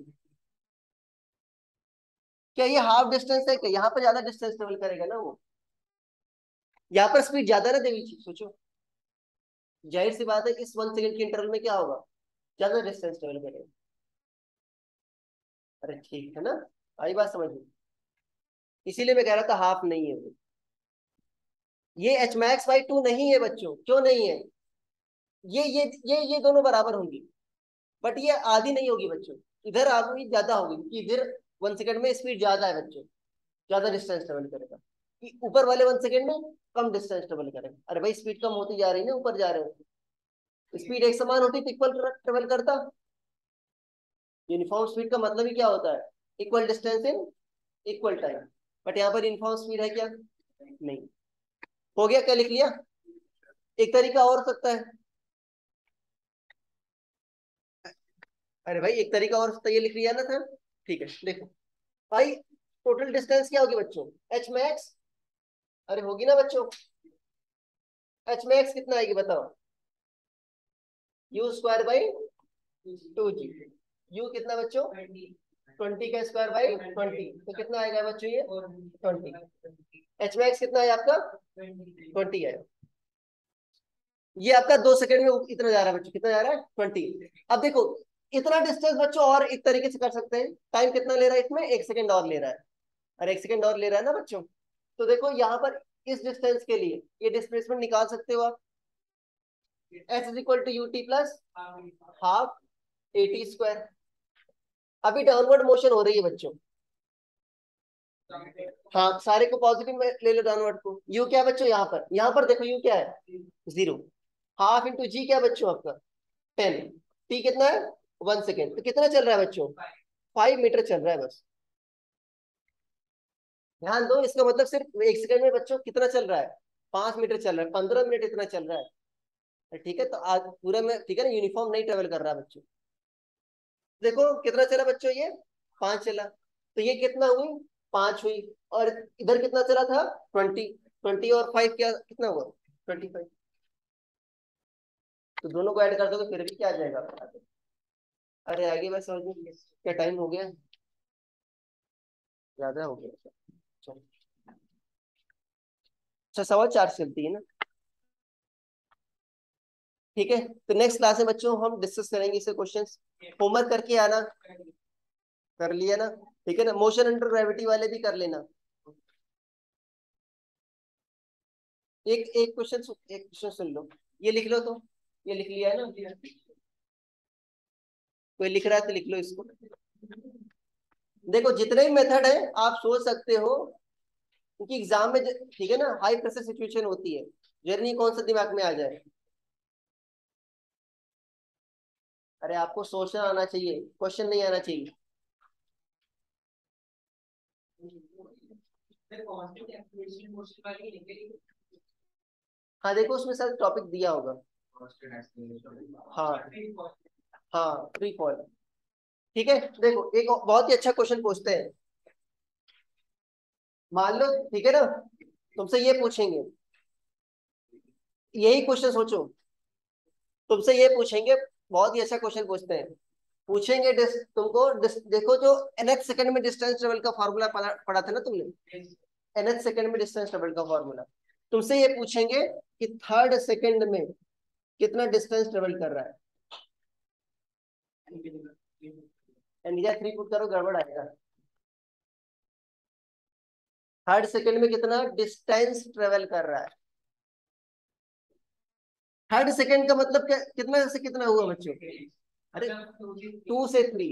क्या ये हाफ डिस्टेंस है, क्या यहाँ पर ज्यादा डिस्टेंस ट्रेवल करेगा ना वो, यहाँ पर स्पीड ज्यादा ना देवी, सोचो जाहिर सी बात है इस वन सेकंड के इंटरवल में क्या होगा, ज्यादा डिस्टेंस ट्रेवल करेगा। अरे ठीक है ना, आई बात समझ में। इसीलिए मैं कह रहा था हाफ नहीं है वो। ये एच मैक्स बाई टू नहीं है बच्चों, क्यों नहीं है? ये ये ये ये दोनों बराबर होंगी, बट ये आधी नहीं होगी बच्चों। इधर आधी ज्यादा होगी क्योंकि इधर वन सेकंड में स्पीड ज्यादा है बच्चों, ज्यादा डिस्टेंस ट्रेवल करेगा। कि ऊपर वाले वन सेकंड में कम डिस्टेंस ट्रेवल करेगा। अरे भाई स्पीड कम होती जा रही है ना, ऊपर जा रहे हो, स्पीड एक समान होती तो इक्वल ट्रेवल करता। यूनिफॉर्म स्पीड का मतलब ही क्या होता है? Equal distance in equal time. But यहाँ पर यूनिफॉर्म स्पीड है क्या? नहीं। हो गया, क्या लिख लिया? एक तरीका और हो सकता है। अरे भाई एक तरीका और हो सकता है, ये लिख लिया ना था। ठीक है देखो भाई, टोटल डिस्टेंस क्या होगी बच्चों? H max. अरे होगी ना बच्चों, एच मैक्स कितना आएगी बताओ? U square by two G. U कितना बच्चों? ट्वेंटी का स्क्वायर बाई ट्वेंटी, तो कितना आएगा बच्चों ये? ट्वेंटी। एच मैक्स कितना है आपका? ट्वेंटी है। ये आपका दो सेकंड में इतना जा रहा है बच्चों, कितना जा रहा है? ट्वेंटी। अब देखो इतना डिस्टेंस बच्चों और एक तरीके से कर सकते हैं। टाइम कितना ले रहा है इसमें? एक सेकंड और ले रहा है। और एक सेकंड और ले रहा है ना बच्चों, तो देखो यहाँ पर इस डिस्टेंस के लिए ये डिस्प्लेसमेंट निकाल सकते हो आप। H is equal to U T plus half A T square. अभी डाउनवर्ड मोशन हो रही है बच्चों। हाँ सारे को पॉजिटिव में ले लो डाउनवर्ड को। यू क्या बच्चों यहाँ पर? यहाँ पर देखो यू क्या है? जीरो। हाफ इंटू जी क्या बच्चों आपका? टेन। टी कितना है? One second. तो कितना चल रहा है बच्चों? फाइव मीटर चल रहा है बस। ध्यान दो, इसका मतलब सिर्फ एक सेकंड में बच्चों कितना चल रहा है? पांच मीटर चल रहा है, पंद्रह मिनट इतना चल रहा है। ठीक है, तो आज पूरे में ठीक है ना, यूनिफॉर्म नहीं ट्रेवल कर रहा है बच्चों। देखो कितना चला बच्चों ये? पांच चला। तो ये कितना हुई? पांच हुई। और इधर कितना चला था? ट्वेंटी। ट्वेंटी और फाइव क्या कितना हुआ? Twenty five. तो दोनों को ऐड कर दोगे फिर भी क्या आ जाएगा? अरे आगे बस समझ में क्या टाइम हो गया? ज्यादा हो गया। चलो। अच्छा सवा चार से चलती है ना? ठीक है, तो नेक्स्ट क्लास में बच्चों हम डिस्कस करेंगे इसे क्वेश्चंस। होमवर्क करके आना। कर लिया ना? ठीक है ना, मोशन अंडर ग्रेविटी वाले भी कर लेना। एक एक क्वेश्चन एक क्वेश्चन सुन लो, ये लिख लो तो। ये लिख लिया है ना? कोई लिख रहा है तो लिख लो इसको। देखो जितने भी मेथड है आप सोच सकते हो, क्योंकि एग्जाम में ज- ठीक है ना, हाई प्रेशर सिचुएशन होती है, जर्नी कौन सा दिमाग में आ जाए। अरे आपको सोचना आना चाहिए, क्वेश्चन नहीं आना चाहिए। हाँ देखो उसमें सर टॉपिक दिया होगा। हाँ हाँ, फ्री फॉल। ठीक है, देखो एक और बहुत ही अच्छा क्वेश्चन पूछते हैं। मान लो ठीक है ना, तुमसे ये पूछेंगे, यही क्वेश्चन सोचो, तुमसे ये पूछेंगे, बहुत ही अच्छा क्वेश्चन पूछते हैं। पूछेंगे डिस, तुमको डिस, देखो जो nth सेकंड में डिस्टेंस ट्रेवल का फॉर्मूला पढ़ा, पढ़ा था ना तुमने, nth सेकंड में डिस्टेंस ट्रेवल का फॉर्मूला। तुमसे ये पूछेंगे कि थर्ड सेकंड में कितना डिस्टेंस ट्रेवल कर रहा है। एंड थ्री पुट करो, गड़बड़ आएगा। थर्ड सेकंड में कितना डिस्टेंस ट्रेवल कर रहा है? थर्ड सेकंड का मतलब क्या, कितना से कितना हुआ बच्चों? अरे टू से थ्री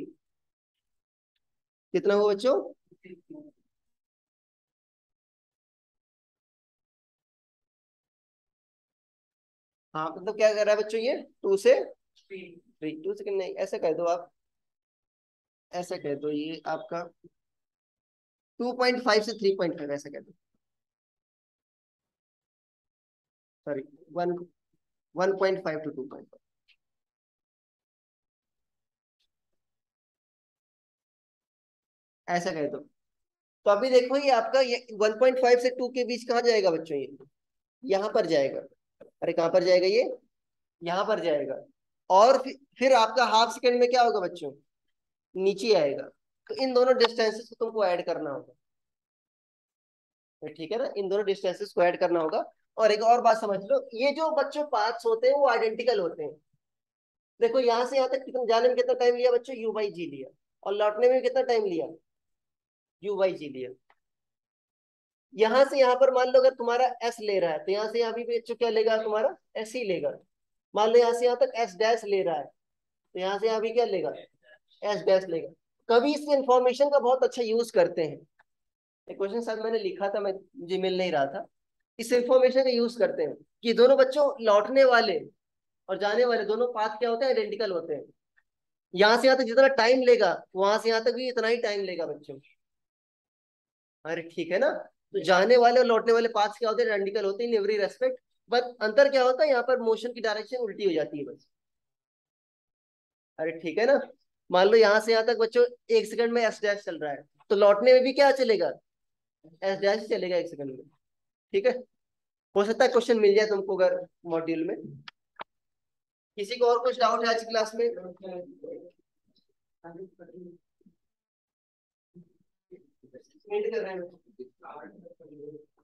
कितना हुआ बच्चों? हाँ मतलब क्या कर रहा है बच्चों ये? टू से थ्री। टू सेकंड नहीं, ऐसे कह दो आप, ऐसे कह दो ये आपका टू पॉइंट फाइव से थ्री पॉइंट फाइव, ऐसे कह दो। Sorry, one one point five two two point five, ऐसा कह दो। तो अभी देखो ये आपका ये वन पॉइंट फाइव से टू के बीच कहाँ जाएगा बच्चों ये? यहाँ पर जाएगा। अरे कहाँ पर जाएगा ये? यहाँ पर जाएगा। और फिर, फिर आपका हाफ सेकंड में क्या होगा बच्चों? नीचे आएगा। तो इन दोनों डिस्टेंसेस को तुमको ऐड करना होगा। ठीक है ना, इन दोनों डिस्टेंसेस को ऐड करना होगा। और एक और बात समझ लो, ये जो बच्चों पाथ्स होते हैं वो आइडेंटिकल होते हैं। देखो यहाँ से यहाँ तक कितना जाने में कितना टाइम लिया बच्चों? यू बाई जी लिया। और लौटने में कितना टाइम लिया, यू बाई जी लिया। यहां से यहां पर मान लो अगर तुम्हारा एस ले रहा है तो यहां से यहाँ भी बच्चों क्या लेगा, तुम्हारा एस ही लेगा। मान लो यहाँ से यहाँ तक एस डैश ले रहा है तो यहाँ से यहाँ भी क्या लेगा, एस डैश लेगा। कभी इस इंफॉर्मेशन का बहुत अच्छा यूज करते हैं, एक क्वेश्चन शायद मैंने लिखा था, मैं मुझे मिल नहीं रहा था। इस इंफॉर्मेशन का यूज करते हैं कि दोनों बच्चों लौटने वाले और जाने वाले दोनों पाथ क्या होते हैं, आइडेंटिकल होते हैं। यहाँ से यहाँ तक जितना टाइम लेगा वहां से यहाँ तक भी इतना ही टाइम लेगा बच्चों। अरे ठीक है ना, तो जाने वाले और लौटने वाले पाथ्स क्या होते हैं, आइडेंटिकल होते हैं इन एवरी रेस्पेक्ट। बस अंतर क्या होता है, यहाँ पर मोशन की डायरेक्शन उल्टी हो जाती है बस। अरे ठीक है ना, मान लो यहाँ से यहाँ तक बच्चों एक सेकंड में एस डैश चल रहा है, तो लौटने में भी क्या चलेगा, एस डैश ही चलेगा एक सेकंड में। ठीक है, हो सकता है क्वेश्चन मिल जाए तुमको अगर मॉड्यूल में। किसी को और कुछ डाउट है आज की क्लास में? कर रहे हैं